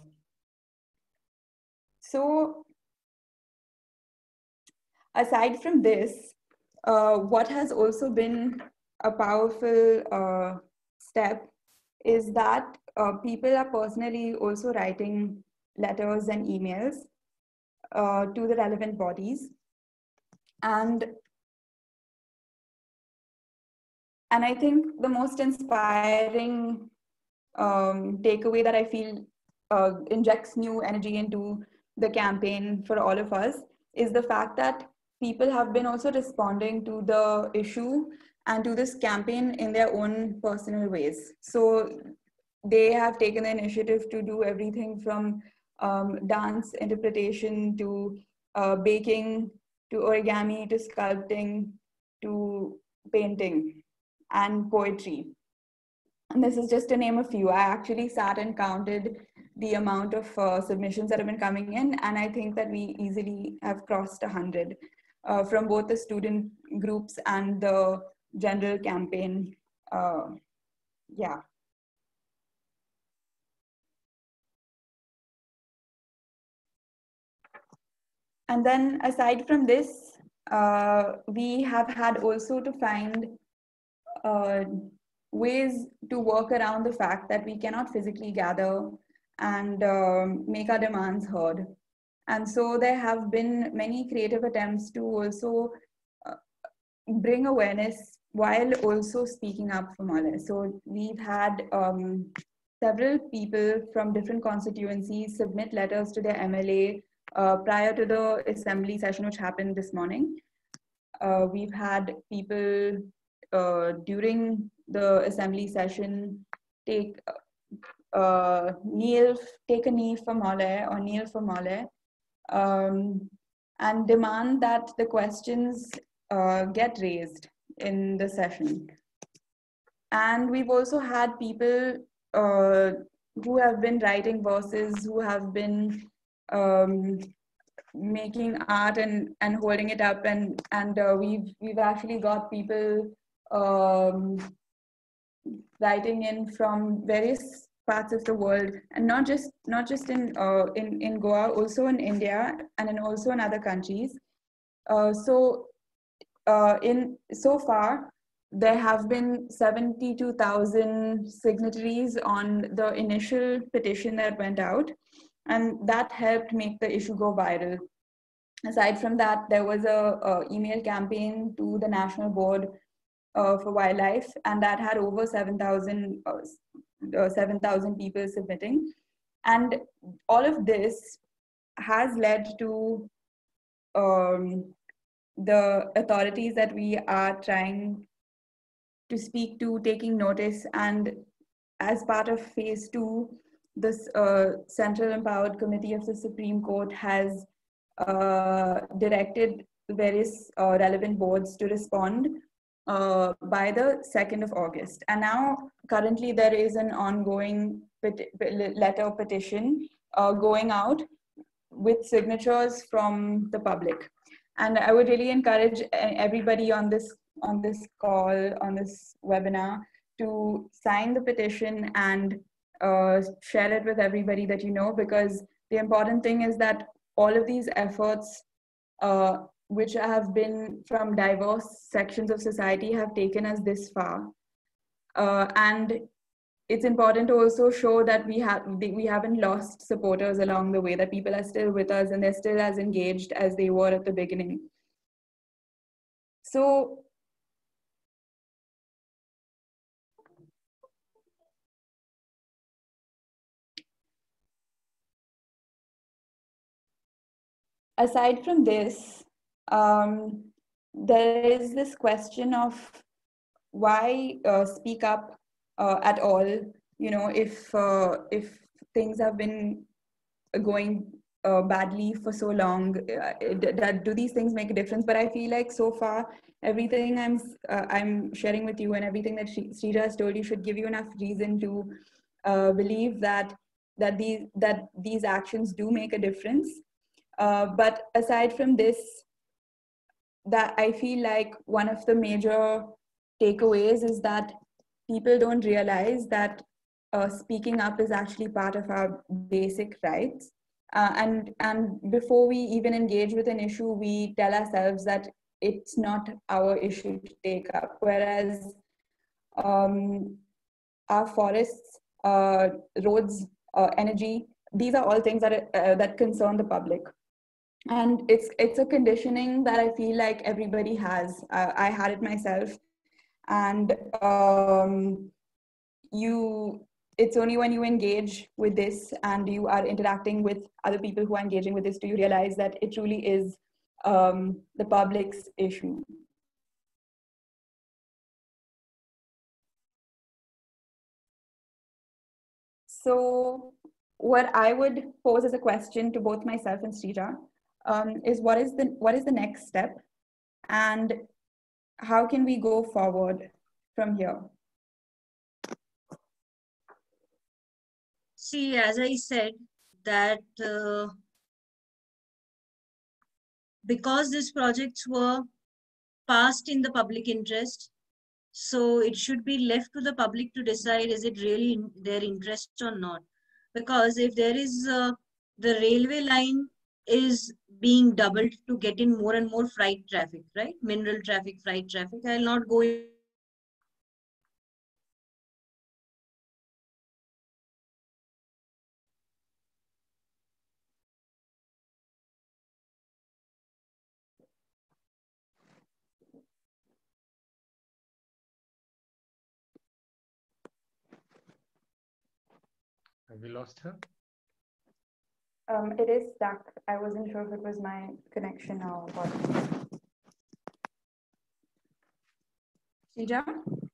So aside from this, uh, what has also been a powerful uh, step is that uh, people are personally also writing letters and emails uh, to the relevant bodies. And, and I think the most inspiring um, takeaway that I feel uh, injects new energy into the campaign for all of us is the fact that people have been also responding to the issue and to this campaign in their own personal ways. So they have taken the initiative to do everything from um, dance interpretation to uh, baking to origami to sculpting to painting and poetry. And this is just to name a few. I actually sat and counted the amount of uh, submissions that have been coming in, and I think that we easily have crossed one hundred uh, from both the student groups and the general campaign. Uh, yeah. And then aside from this, uh, we have had also to find uh, ways to work around the fact that we cannot physically gather and um, make our demands heard. And so there have been many creative attempts to also uh, bring awareness while also speaking up for Mole. So we've had um, several people from different constituencies submit letters to their M L A uh, prior to the assembly session, which happened this morning. Uh, we've had people uh, during the assembly session take uh, kneel, take a knee for Mole or kneel for Mole, um, and demand that the questions uh, get raised in the session. And we've also had people uh, who have been writing verses, who have been um, making art and, and holding it up, and, and uh, we've, we've actually got people um, writing in from various parts of the world, and not just not just in uh, in in Goa, also in India and in also in other countries. Uh, so uh, in so far, there have been seventy-two thousand signatories on the initial petition that went out, and that helped make the issue go viral. Aside from that, there was a, a email campaign to the National Board uh, for Wildlife, and that had over seven thousand uh, uh, seven thousand people submitting. And all of this has led to um, the authorities that we are trying to speak to taking notice. And as part of phase two, this uh, Central Empowered Committee of the Supreme Court has uh, directed various uh, relevant boards to respond uh, by the second of August. And now currently there is an ongoing peti letter petition uh, going out with signatures from the public. And I would really encourage everybody on this on this call, on this webinar, to sign the petition and uh, share it with everybody that you know, because the important thing is that all of these efforts, uh, which have been from diverse sections of society, have taken us this far. Uh, and it's important to also show that we have we haven't lost supporters along the way, that people are still with us and they're still as engaged as they were at the beginning. So aside from this, um, there is this question of why uh, speak up uh, at all, you know, if uh, if things have been going uh, badly for so long, uh, do, do these things make a difference? But I feel like so far everything I'm uh, I'm sharing with you and everything that Shrija has told you should give you enough reason to uh, believe that that these that these actions do make a difference. Uh, but aside from this, that I feel like one of the major takeaways is that people don't realize that uh, speaking up is actually part of our basic rights. Uh, and, and before we even engage with an issue, we tell ourselves that it's not our issue to take up. Whereas um, our forests, uh, roads, uh, energy, these are all things that, uh, that concern the public. And it's it's a conditioning that I feel like everybody has. Uh, I had it myself, and um, you. It's only when you engage with this and you are interacting with other people who are engaging with this do you realize that it truly is um, the public's issue. So, what I would pose as a question to both myself and Shrija um, is what is the what is the next step, and how can we go forward from here? See, as I said, that uh, because these projects were passed in the public interest, so it should be left to the public to decide is it really in their interest or not. Because if there is uh, the railway line is being doubled to get in more and more freight traffic, right? Mineral traffic, freight traffic. I'll not go in. Have we lost her? Um, it is stuck. I wasn't sure if it was my connection or what. Shrija?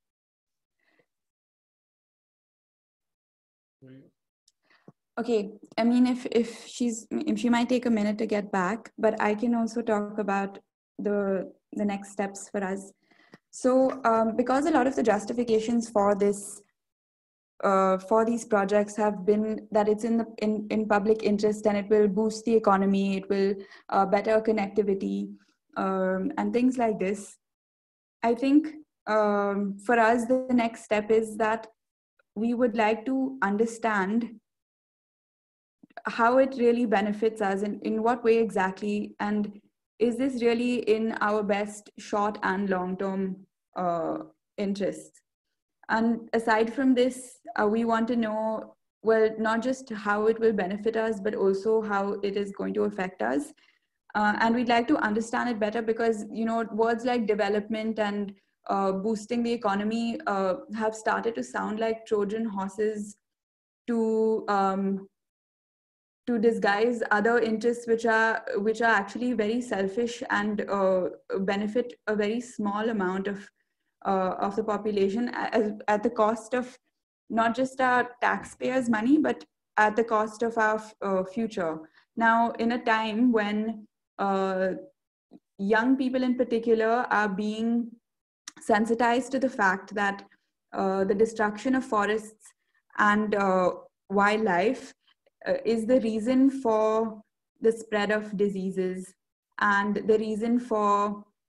Okay, I mean, if if she's if she might take a minute to get back, but I can also talk about the the next steps for us. So, um, because a lot of the justifications for this uh, for these projects have been that it's in the in, in public interest and it will boost the economy, it will uh, better connectivity, um, and things like this. I think um, for us, the next step is that we would like to understand how it really benefits us and in what way exactly, and is this really in our best short and long-term uh, interests. And aside from this, uh, we want to know, well, not just how it will benefit us, but also how it is going to affect us. Uh, and we'd like to understand it better because, you know, words like development and uh, boosting the economy uh, have started to sound like Trojan horses to um, to disguise other interests which are which are actually very selfish and uh, benefit a very small amount of uh, of the population at, at the cost of not just our taxpayers' money, but at the cost of our uh, future. Now, in a time when uh, young people in particular are being sensitized to the fact that uh, the destruction of forests and uh, wildlife uh, is the reason for the spread of diseases and the reason for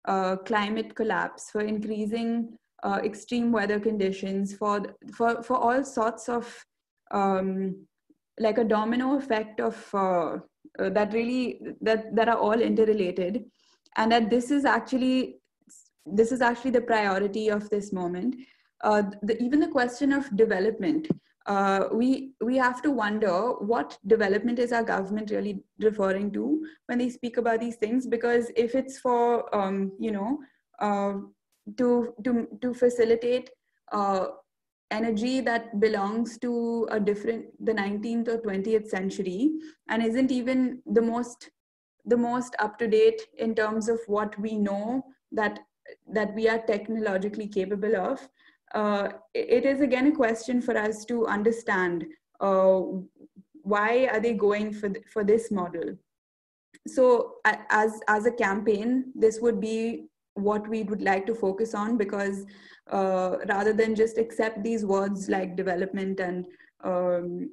uh, climate collapse, for increasing uh, extreme weather conditions, for, for, for all sorts of, um, like a domino effect of uh, uh, that really, that, that are all interrelated. And that this is actually, this is actually the priority of this moment. Uh, the, even the question of development, uh, we we have to wonder what development is our government really referring to when they speak about these things. Because if it's for um, you know uh, to to to facilitate uh, energy that belongs to a different, the nineteenth or twentieth century, and isn't even the most the most up to date in terms of what we know that that we are technologically capable of, uh, it is again a question for us to understand uh, why are they going for th- for this model. So as as a campaign, this would be what we would like to focus on, because uh, rather than just accept these words like development and um,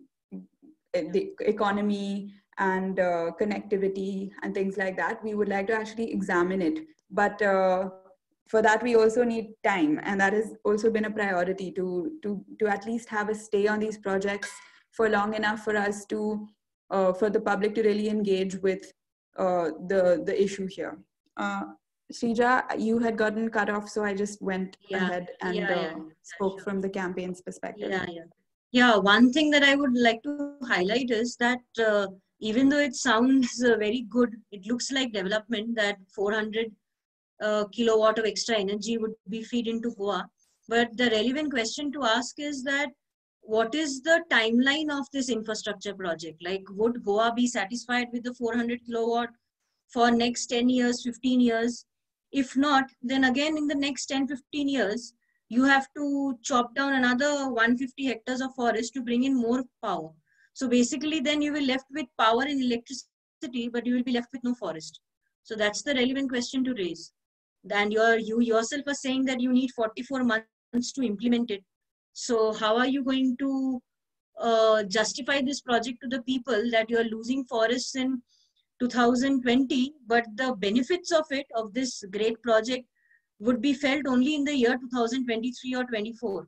the economy and uh, connectivity and things like that, we would like to actually examine it. But uh, for that, we also need time, and that has also been a priority to to to at least have a stay on these projects for long enough for us to uh, for the public to really engage with uh, the the issue here. Uh, Srija, you had gotten cut off, so I just went Yeah, ahead and yeah, yeah, uh, yeah, spoke sure. from the campaign's perspective. Yeah, yeah. Yeah, one thing that I would like to highlight is that uh, even though it sounds uh, very good, it looks like development that four hundred uh, kilowatt of extra energy would be feed into Goa. But the relevant question to ask is that what is the timeline of this infrastructure project? Like, would Goa be satisfied with the four hundred kilowatt for next ten years, fifteen years? If not, then again in the next ten, fifteen years, you have to chop down another one hundred fifty hectares of forest to bring in more power. So basically then you will left with power and electricity, but you will be left with no forest. So that's the relevant question to raise. And you're, you yourself are saying that you need forty-four months to implement it. So how are you going to uh, justify this project to the people that you're losing forests in two thousand twenty, but the benefits of it, of this great project, would be felt only in the year two thousand twenty-three or twenty-four?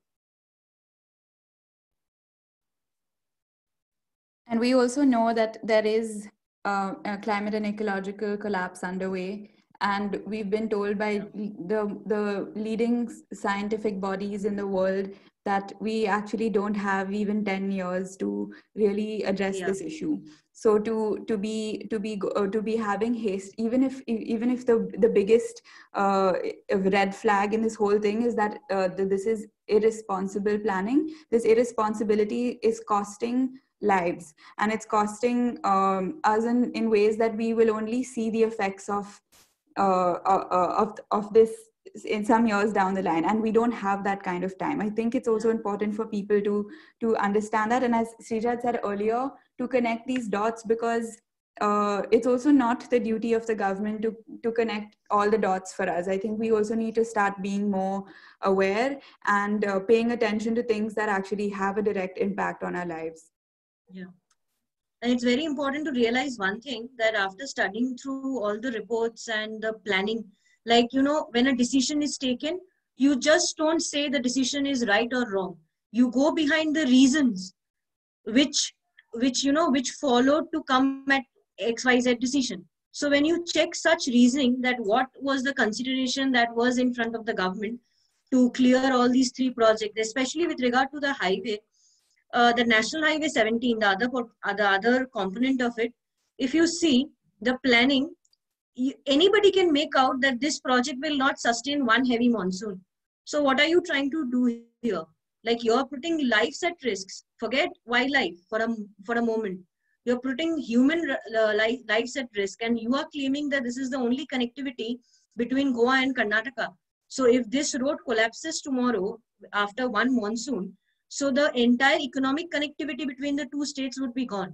And we also know that there is uh, a climate and ecological collapse underway. And we've been told by the, the leading scientific bodies in the world that we actually don't have even ten years to really address Yeah. this issue. So to to be to be uh, to be having haste, even if even if the the biggest uh, red flag in this whole thing is that uh, this is irresponsible planning. This irresponsibility is costing lives, and it's costing um, us in, in ways that we will only see the effects of uh, uh, of of this in some years down the line, and we don't have that kind of time. I think it's also important for people to to understand that, and as Srija said earlier, to connect these dots, because uh, it's also not the duty of the government to to connect all the dots for us. I think we also need to start being more aware and uh, paying attention to things that actually have a direct impact on our lives. Yeah. And it's very important to realize one thing, that after studying through all the reports and the planning, like, you know, when a decision is taken, you just don't say the decision is right or wrong. You go behind the reasons which, which, you know, which followed to come at X Y Z decision. So when you check such reasoning, that what was the consideration that was in front of the government to clear all these three projects, especially with regard to the highway, Uh, the National Highway seventeen, the other, uh, the other component of it, if you see the planning, you, anybody can make out that this project will not sustain one heavy monsoon. So what are you trying to do here? Like, you're putting lives at risks. Forget wildlife for a, for a moment. You're putting human uh, life, lives at risk, and you are claiming that this is the only connectivity between Goa and Karnataka. So if this road collapses tomorrow after one monsoon, so the entire economic connectivity between the two states would be gone,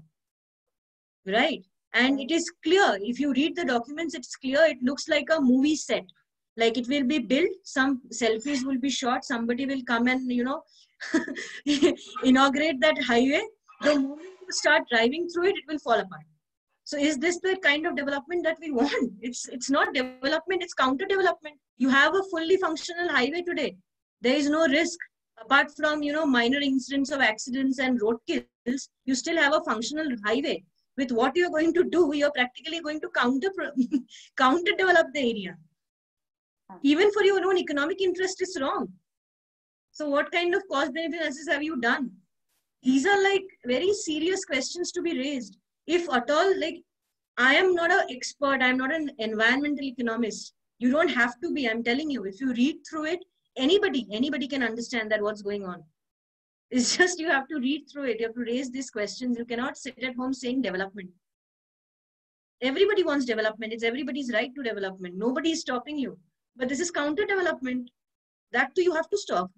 right? And it is clear, if you read the documents, it's clear, it looks like a movie set. Like, it will be built, some selfies will be shot, somebody will come and, you know, inaugurate that highway. The moment you start driving through it, it will fall apart. So is this the kind of development that we want? It's it's not development, it's counter development. You have a fully functional highway today. There is no risk. Apart from, you know, minor incidents of accidents and road kills, you still have a functional highway. With what you're going to do, you're practically going to counter counter develop the area. Even for your own economic interest, is wrong. So what kind of cost benefit analysis have you done? These are like very serious questions to be raised. If at all, like, I am not an expert, I'm not an environmental economist. You don't have to be, I'm telling you. If you read through it, anybody, anybody can understand that what's going on. It's just you have to read through it. You have to raise these questions. You cannot sit at home saying development. Everybody wants development. It's everybody's right to development. Nobody is stopping you. But this is counter development. That too you have to stop.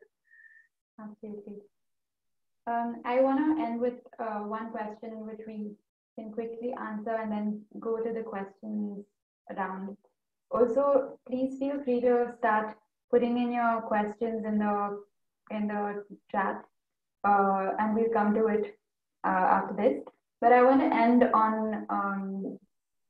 Absolutely. Um, I want to end with uh, one question which we can quickly answer and then go to the questions around. Also, please feel free to start putting in your questions in the in the chat, uh, and we'll come to it uh, after this. But I want to end on um,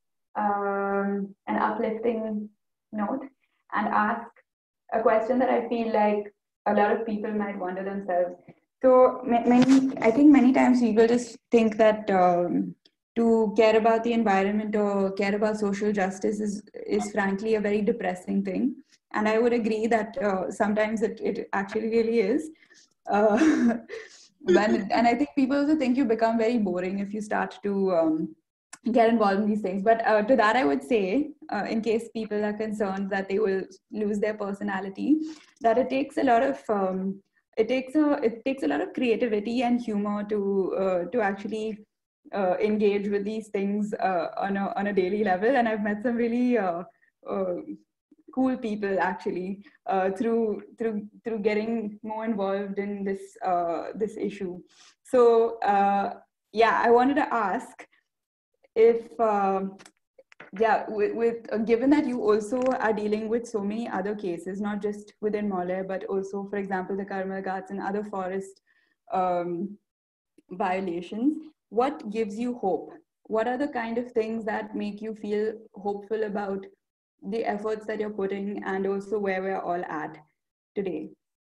um, an uplifting note and ask a question that I feel like a lot of people might wonder themselves. So many, I think many times people just think that um, to care about the environment or care about social justice is, is frankly a very depressing thing. And I would agree that uh, sometimes it, it actually really is. Uh, but, and I think people also think you become very boring if you start to um, get involved in these things. But uh, to that, I would say, uh, in case people are concerned that they will lose their personality, that it takes a lot of um, it takes a it takes a lot of creativity and humor to uh, to actually uh, engage with these things uh, on a on a daily level. And I've met some really uh, uh, cool people actually uh, through through through getting more involved in this uh, this issue. So uh, yeah, I wanted to ask if uh, yeah, with, with uh, given that you also are dealing with so many other cases, not just within Mole, but also, for example, the Karmal Ghats and other forest um, violations, what gives you hope? What are the kind of things that make you feel hopeful about the efforts that you're putting and also where we're all at today?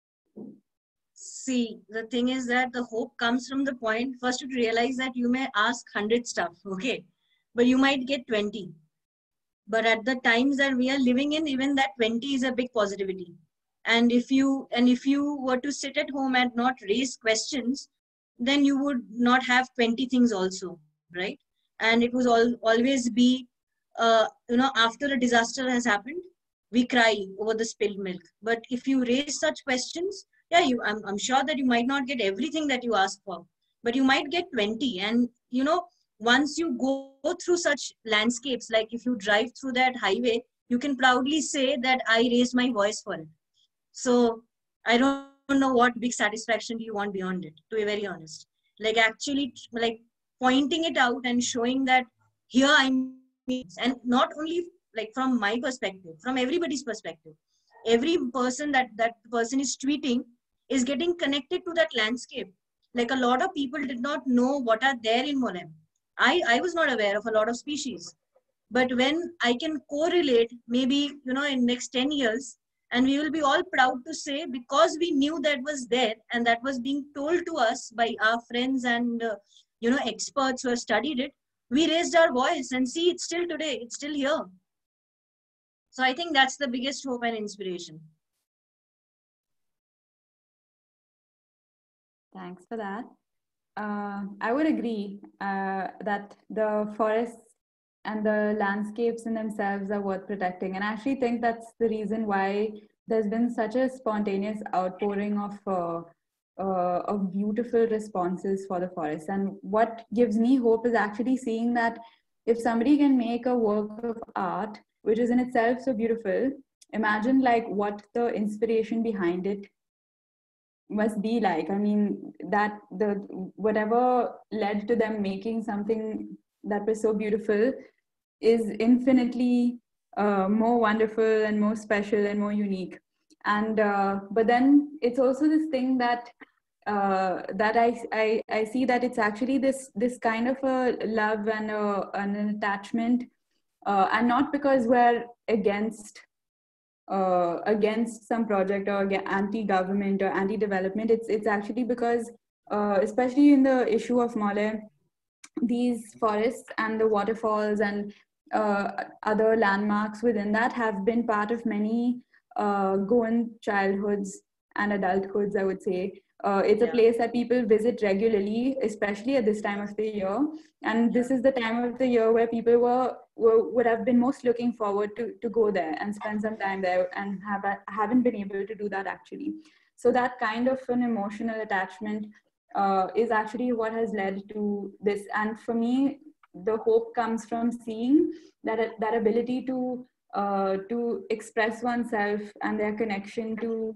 See, the thing is that the hope comes from the point, first to realize that you may ask one hundred stuff, okay? But you might get twenty. But at the times that we are living in, even that twenty is a big positivity. And if you and if you were to sit at home and not raise questions, then you would not have twenty things also, right? And it would all, always be, uh, you know, after a disaster has happened, we cry over the spilled milk. But if you raise such questions, yeah, you, I'm, I'm sure that you might not get everything that you ask for, but you might get twenty. And, you know, once you go through such landscapes, like if you drive through that highway, you can proudly say that I raised my voice for it. So I don't know what big satisfaction do you want beyond it, to be very honest. Like actually like pointing it out and showing that here I'm, and not only like from my perspective, from everybody's perspective. Every person that that person is tweeting is getting connected to that landscape. Like a lot of people did not know what are there in Mollem. I, I was not aware of a lot of species. But when I can correlate, maybe, you know, in next ten years, and we will be all proud to say, because we knew that was there and that was being told to us by our friends and, uh, you know, experts who have studied it, we raised our voice and see it's still today, it's still here. So I think that's the biggest hope and inspiration. Thanks for that. Uh, I would agree uh, that the forests and the landscapes in themselves are worth protecting. And I actually think that's the reason why there's been such a spontaneous outpouring of, uh, uh, of beautiful responses for the forests. And what gives me hope is actually seeing that if somebody can make a work of art, which is in itself so beautiful, imagine like what the inspiration behind it must be like. I mean, that the whatever led to them making something that was so beautiful is infinitely uh, more wonderful and more special and more unique. And uh, but then it's also this thing that uh, that I, I I see that it's actually this this kind of a love and a, and an attachment, uh, and not because we're against uh, against some project or aga- anti-government or anti-development. It's it's actually because, uh, especially in the issue of Mole, these forests and the waterfalls and uh, other landmarks within that have been part of many uh, Goan childhoods and adulthoods, I would say. Uh, it's a Yeah. place that people visit regularly, especially at this time of the year. And this is the time of the year where people were, were would have been most looking forward to, to go there and spend some time there, and have haven't been able to do that actually. So that kind of an emotional attachment uh, is actually what has led to this. And for me, the hope comes from seeing that that ability to uh, to express oneself and their connection to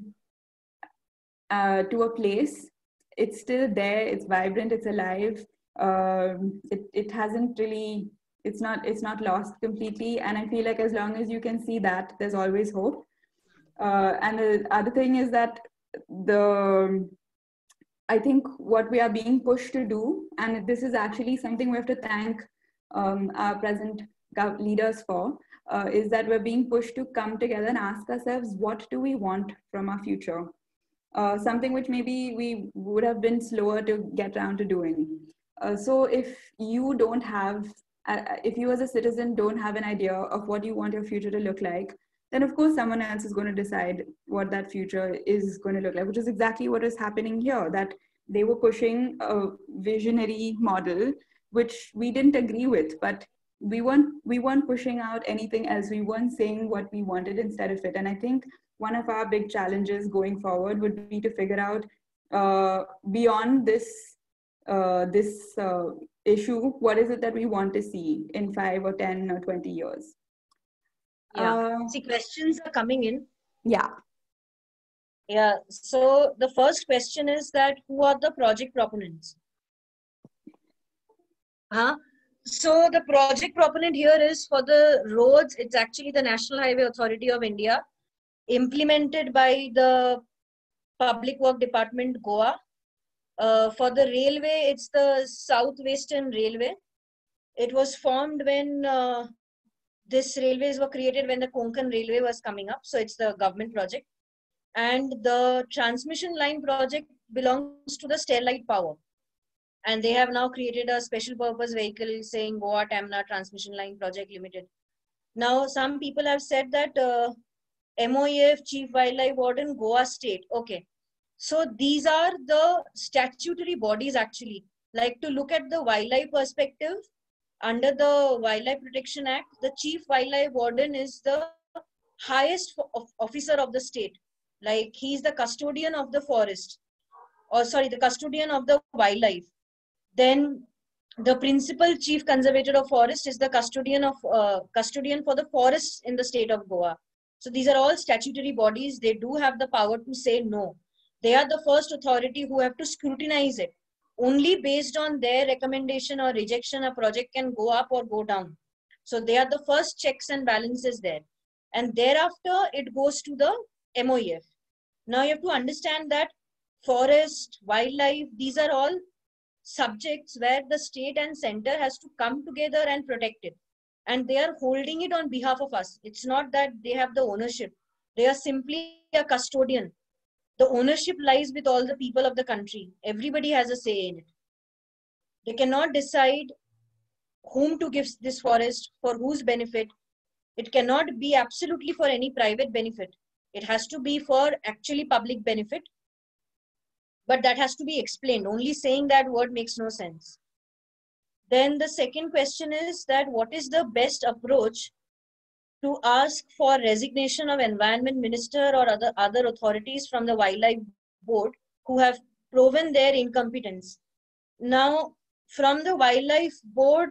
uh, to a place. It's still there. It's vibrant. It's alive. Um, it it hasn't really. It's not. It's not lost completely. And I feel like as long as you can see that, there's always hope. Uh, and the other thing is that the I think what we are being pushed to do, and this is actually something we have to thank um, our present gov- leaders for, uh, is that we're being pushed to come together and ask ourselves, what do we want from our future? Uh, something which maybe we would have been slower to get around to doing. Uh, so if you don't have, uh, if you as a citizen don't have an idea of what you want your future to look like, then of course someone else is going to decide what that future is going to look like, which is exactly what is happening here, that they were pushing a visionary model, which we didn't agree with, but we weren't, we weren't pushing out anything else. We weren't saying what we wanted instead of it. And I think one of our big challenges going forward would be to figure out uh, beyond this uh, this uh, issue, what is it that we want to see in five or ten or twenty years? Yeah. Uh, See, questions are coming in. yeah. Yeah. So the first question is that who are the project proponents? Huh? So the project proponent here is for the roads. It's actually the National Highway Authority of India, implemented by the Public Work Department, Goa. Uh, for the railway, it's the Southwestern Railway. It was formed when uh, this railways were created when the Konkan Railway was coming up. So it's the government project. And the transmission line project belongs to the Sterlite Power. And they have now created a special purpose vehicle saying Goa Tamna Transmission Line Project Limited. Now, some people have said that uh, M O E F, Chief Wildlife Warden, Goa State. Okay. So these are the statutory bodies actually. Like to look at the wildlife perspective, under the Wildlife Protection Act, the Chief Wildlife Warden is the highest officer of the state. Like he's the custodian of the forest, or sorry, the custodian of the wildlife. Then the principal chief conservator of forest is the custodian of uh, custodian for the forests in the state of Goa. So these are all statutory bodies. They do have the power to say no. They are the first authority who have to scrutinize it. Only based on their recommendation or rejection, a project can go up or go down. So they are the first checks and balances there. And thereafter, it goes to the M O E F. Now you have to understand that forest, wildlife, these are all subjects where the state and center has to come together and protect it. And they are holding it on behalf of us. It's not that they have the ownership. They are simply a custodian. The ownership lies with all the people of the country. Everybody has a say in it. They cannot decide whom to give this forest, for whose benefit. It cannot be absolutely for any private benefit. It has to be for actually public benefit. But that has to be explained. Only saying that word makes no sense. Then the second question is that what is the best approach to ask for resignation of environment minister or other, other authorities from the wildlife board who have proven their incompetence. Now, from the wildlife board,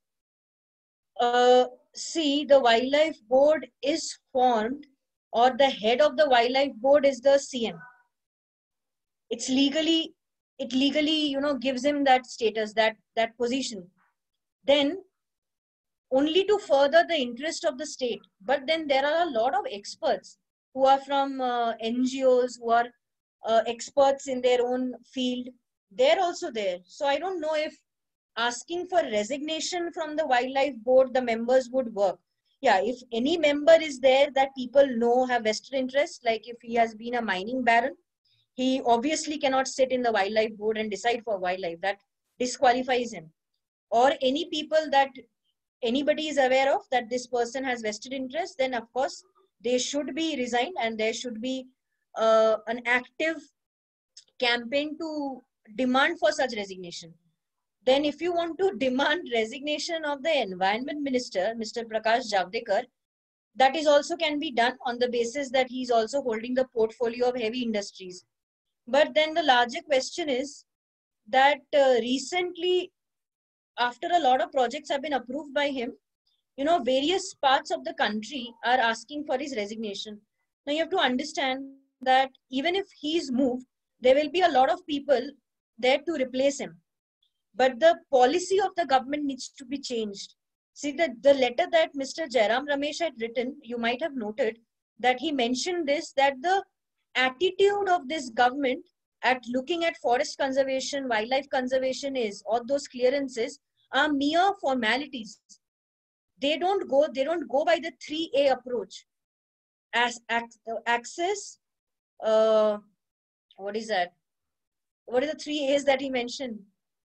uh, see, the wildlife board is formed, or the head of the wildlife board is the C M. It's legally, it legally, you know, gives him that status, that, that position. Then, only to further the interest of the state. But then there are a lot of experts who are from uh, N G Os, who are uh, experts in their own field, they're also there. So I don't know if asking for resignation from the wildlife board, the members would work. Yeah, if any member is there that people know have vested interest, like if he has been a mining baron, he obviously cannot sit in the wildlife board and decide for wildlife. That disqualifies him. Or any people that anybody is aware of that this person has vested interest, then of course they should be resigned, and there should be uh, an active campaign to demand for such resignation. Then if you want to demand resignation of the environment minister, Mister Prakash Javadekar, that is also can be done on the basis that he is also holding the portfolio of heavy industries. But then the larger question is that uh, recently, after a lot of projects have been approved by him, you know, various parts of the country are asking for his resignation. Now you have to understand that even if he's moved, there will be a lot of people there to replace him. But the policy of the government needs to be changed. See, the, the letter that Mister Jairam Ramesh had written, you might have noted that he mentioned this, that the attitude of this government at looking at forest conservation, wildlife conservation is, or those clearances are mere formalities. They don't go, they don't go by the three A approach. As access, uh, what is that? What are the three A's that he mentioned?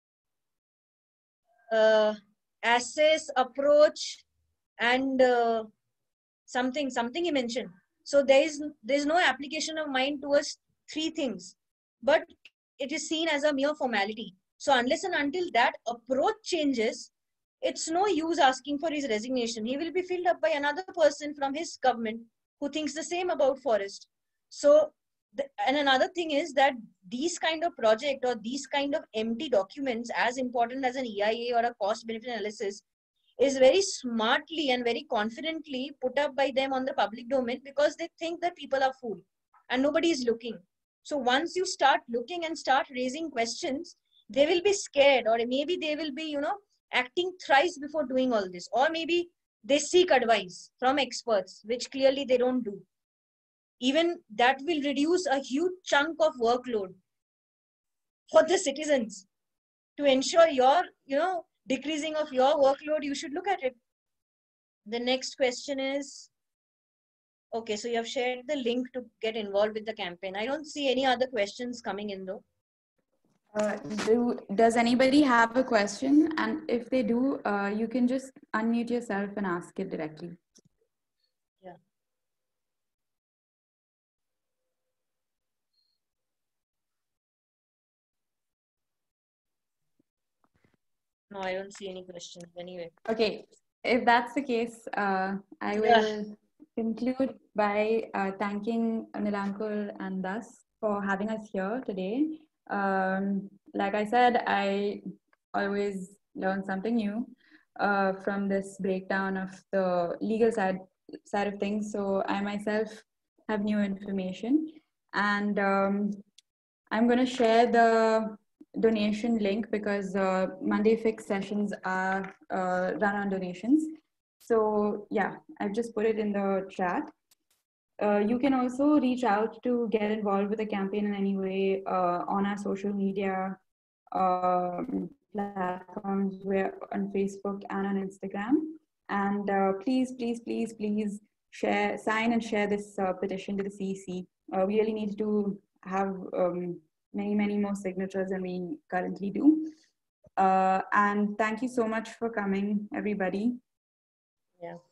Uh, access, approach, and uh, something, something he mentioned. So there is, there is no application of mind towards three things, but it is seen as a mere formality. So unless and until that approach changes, it's no use asking for his resignation. He will be filled up by another person from his government who thinks the same about forest. So, the, and another thing is that these kind of project or these kind of empty documents, as important as an E I A or a cost benefit analysis, is very smartly and very confidently put up by them on the public domain, because they think that people are fooled and nobody is looking. So once you start looking and start raising questions, they will be scared, or maybe they will be, you know, acting thrice before doing all this, or maybe they seek advice from experts, which clearly they don't do. Even that will reduce a huge chunk of workload for the citizens. To ensure your, you know, decreasing of your workload, you should look at it. The next question is, okay, so you have shared the link to get involved with the campaign. I don't see any other questions coming in though. Uh, do, does anybody have a question? And if they do, uh, you can just unmute yourself and ask it directly. Yeah. No, I don't see any questions anyway. Okay, if that's the case, uh, I will yeah. conclude by uh, thanking Nilankul and Das for having us here today. Um, like I said, I always learn something new uh, from this breakdown of the legal side, side of things. So I myself have new information, and um, I'm going to share the donation link, because uh, Monday Fix sessions are uh, run on donations. So yeah, I've just put it in the chat. Uh, you can also reach out to get involved with the campaign in any way uh, on our social media um, platforms. We're on Facebook and on Instagram. And uh, please, please, please, please share, sign and share this uh, petition to the C E C. Uh, we really need to have um, many, many more signatures than we currently do. Uh, and thank you so much for coming, everybody. Yeah.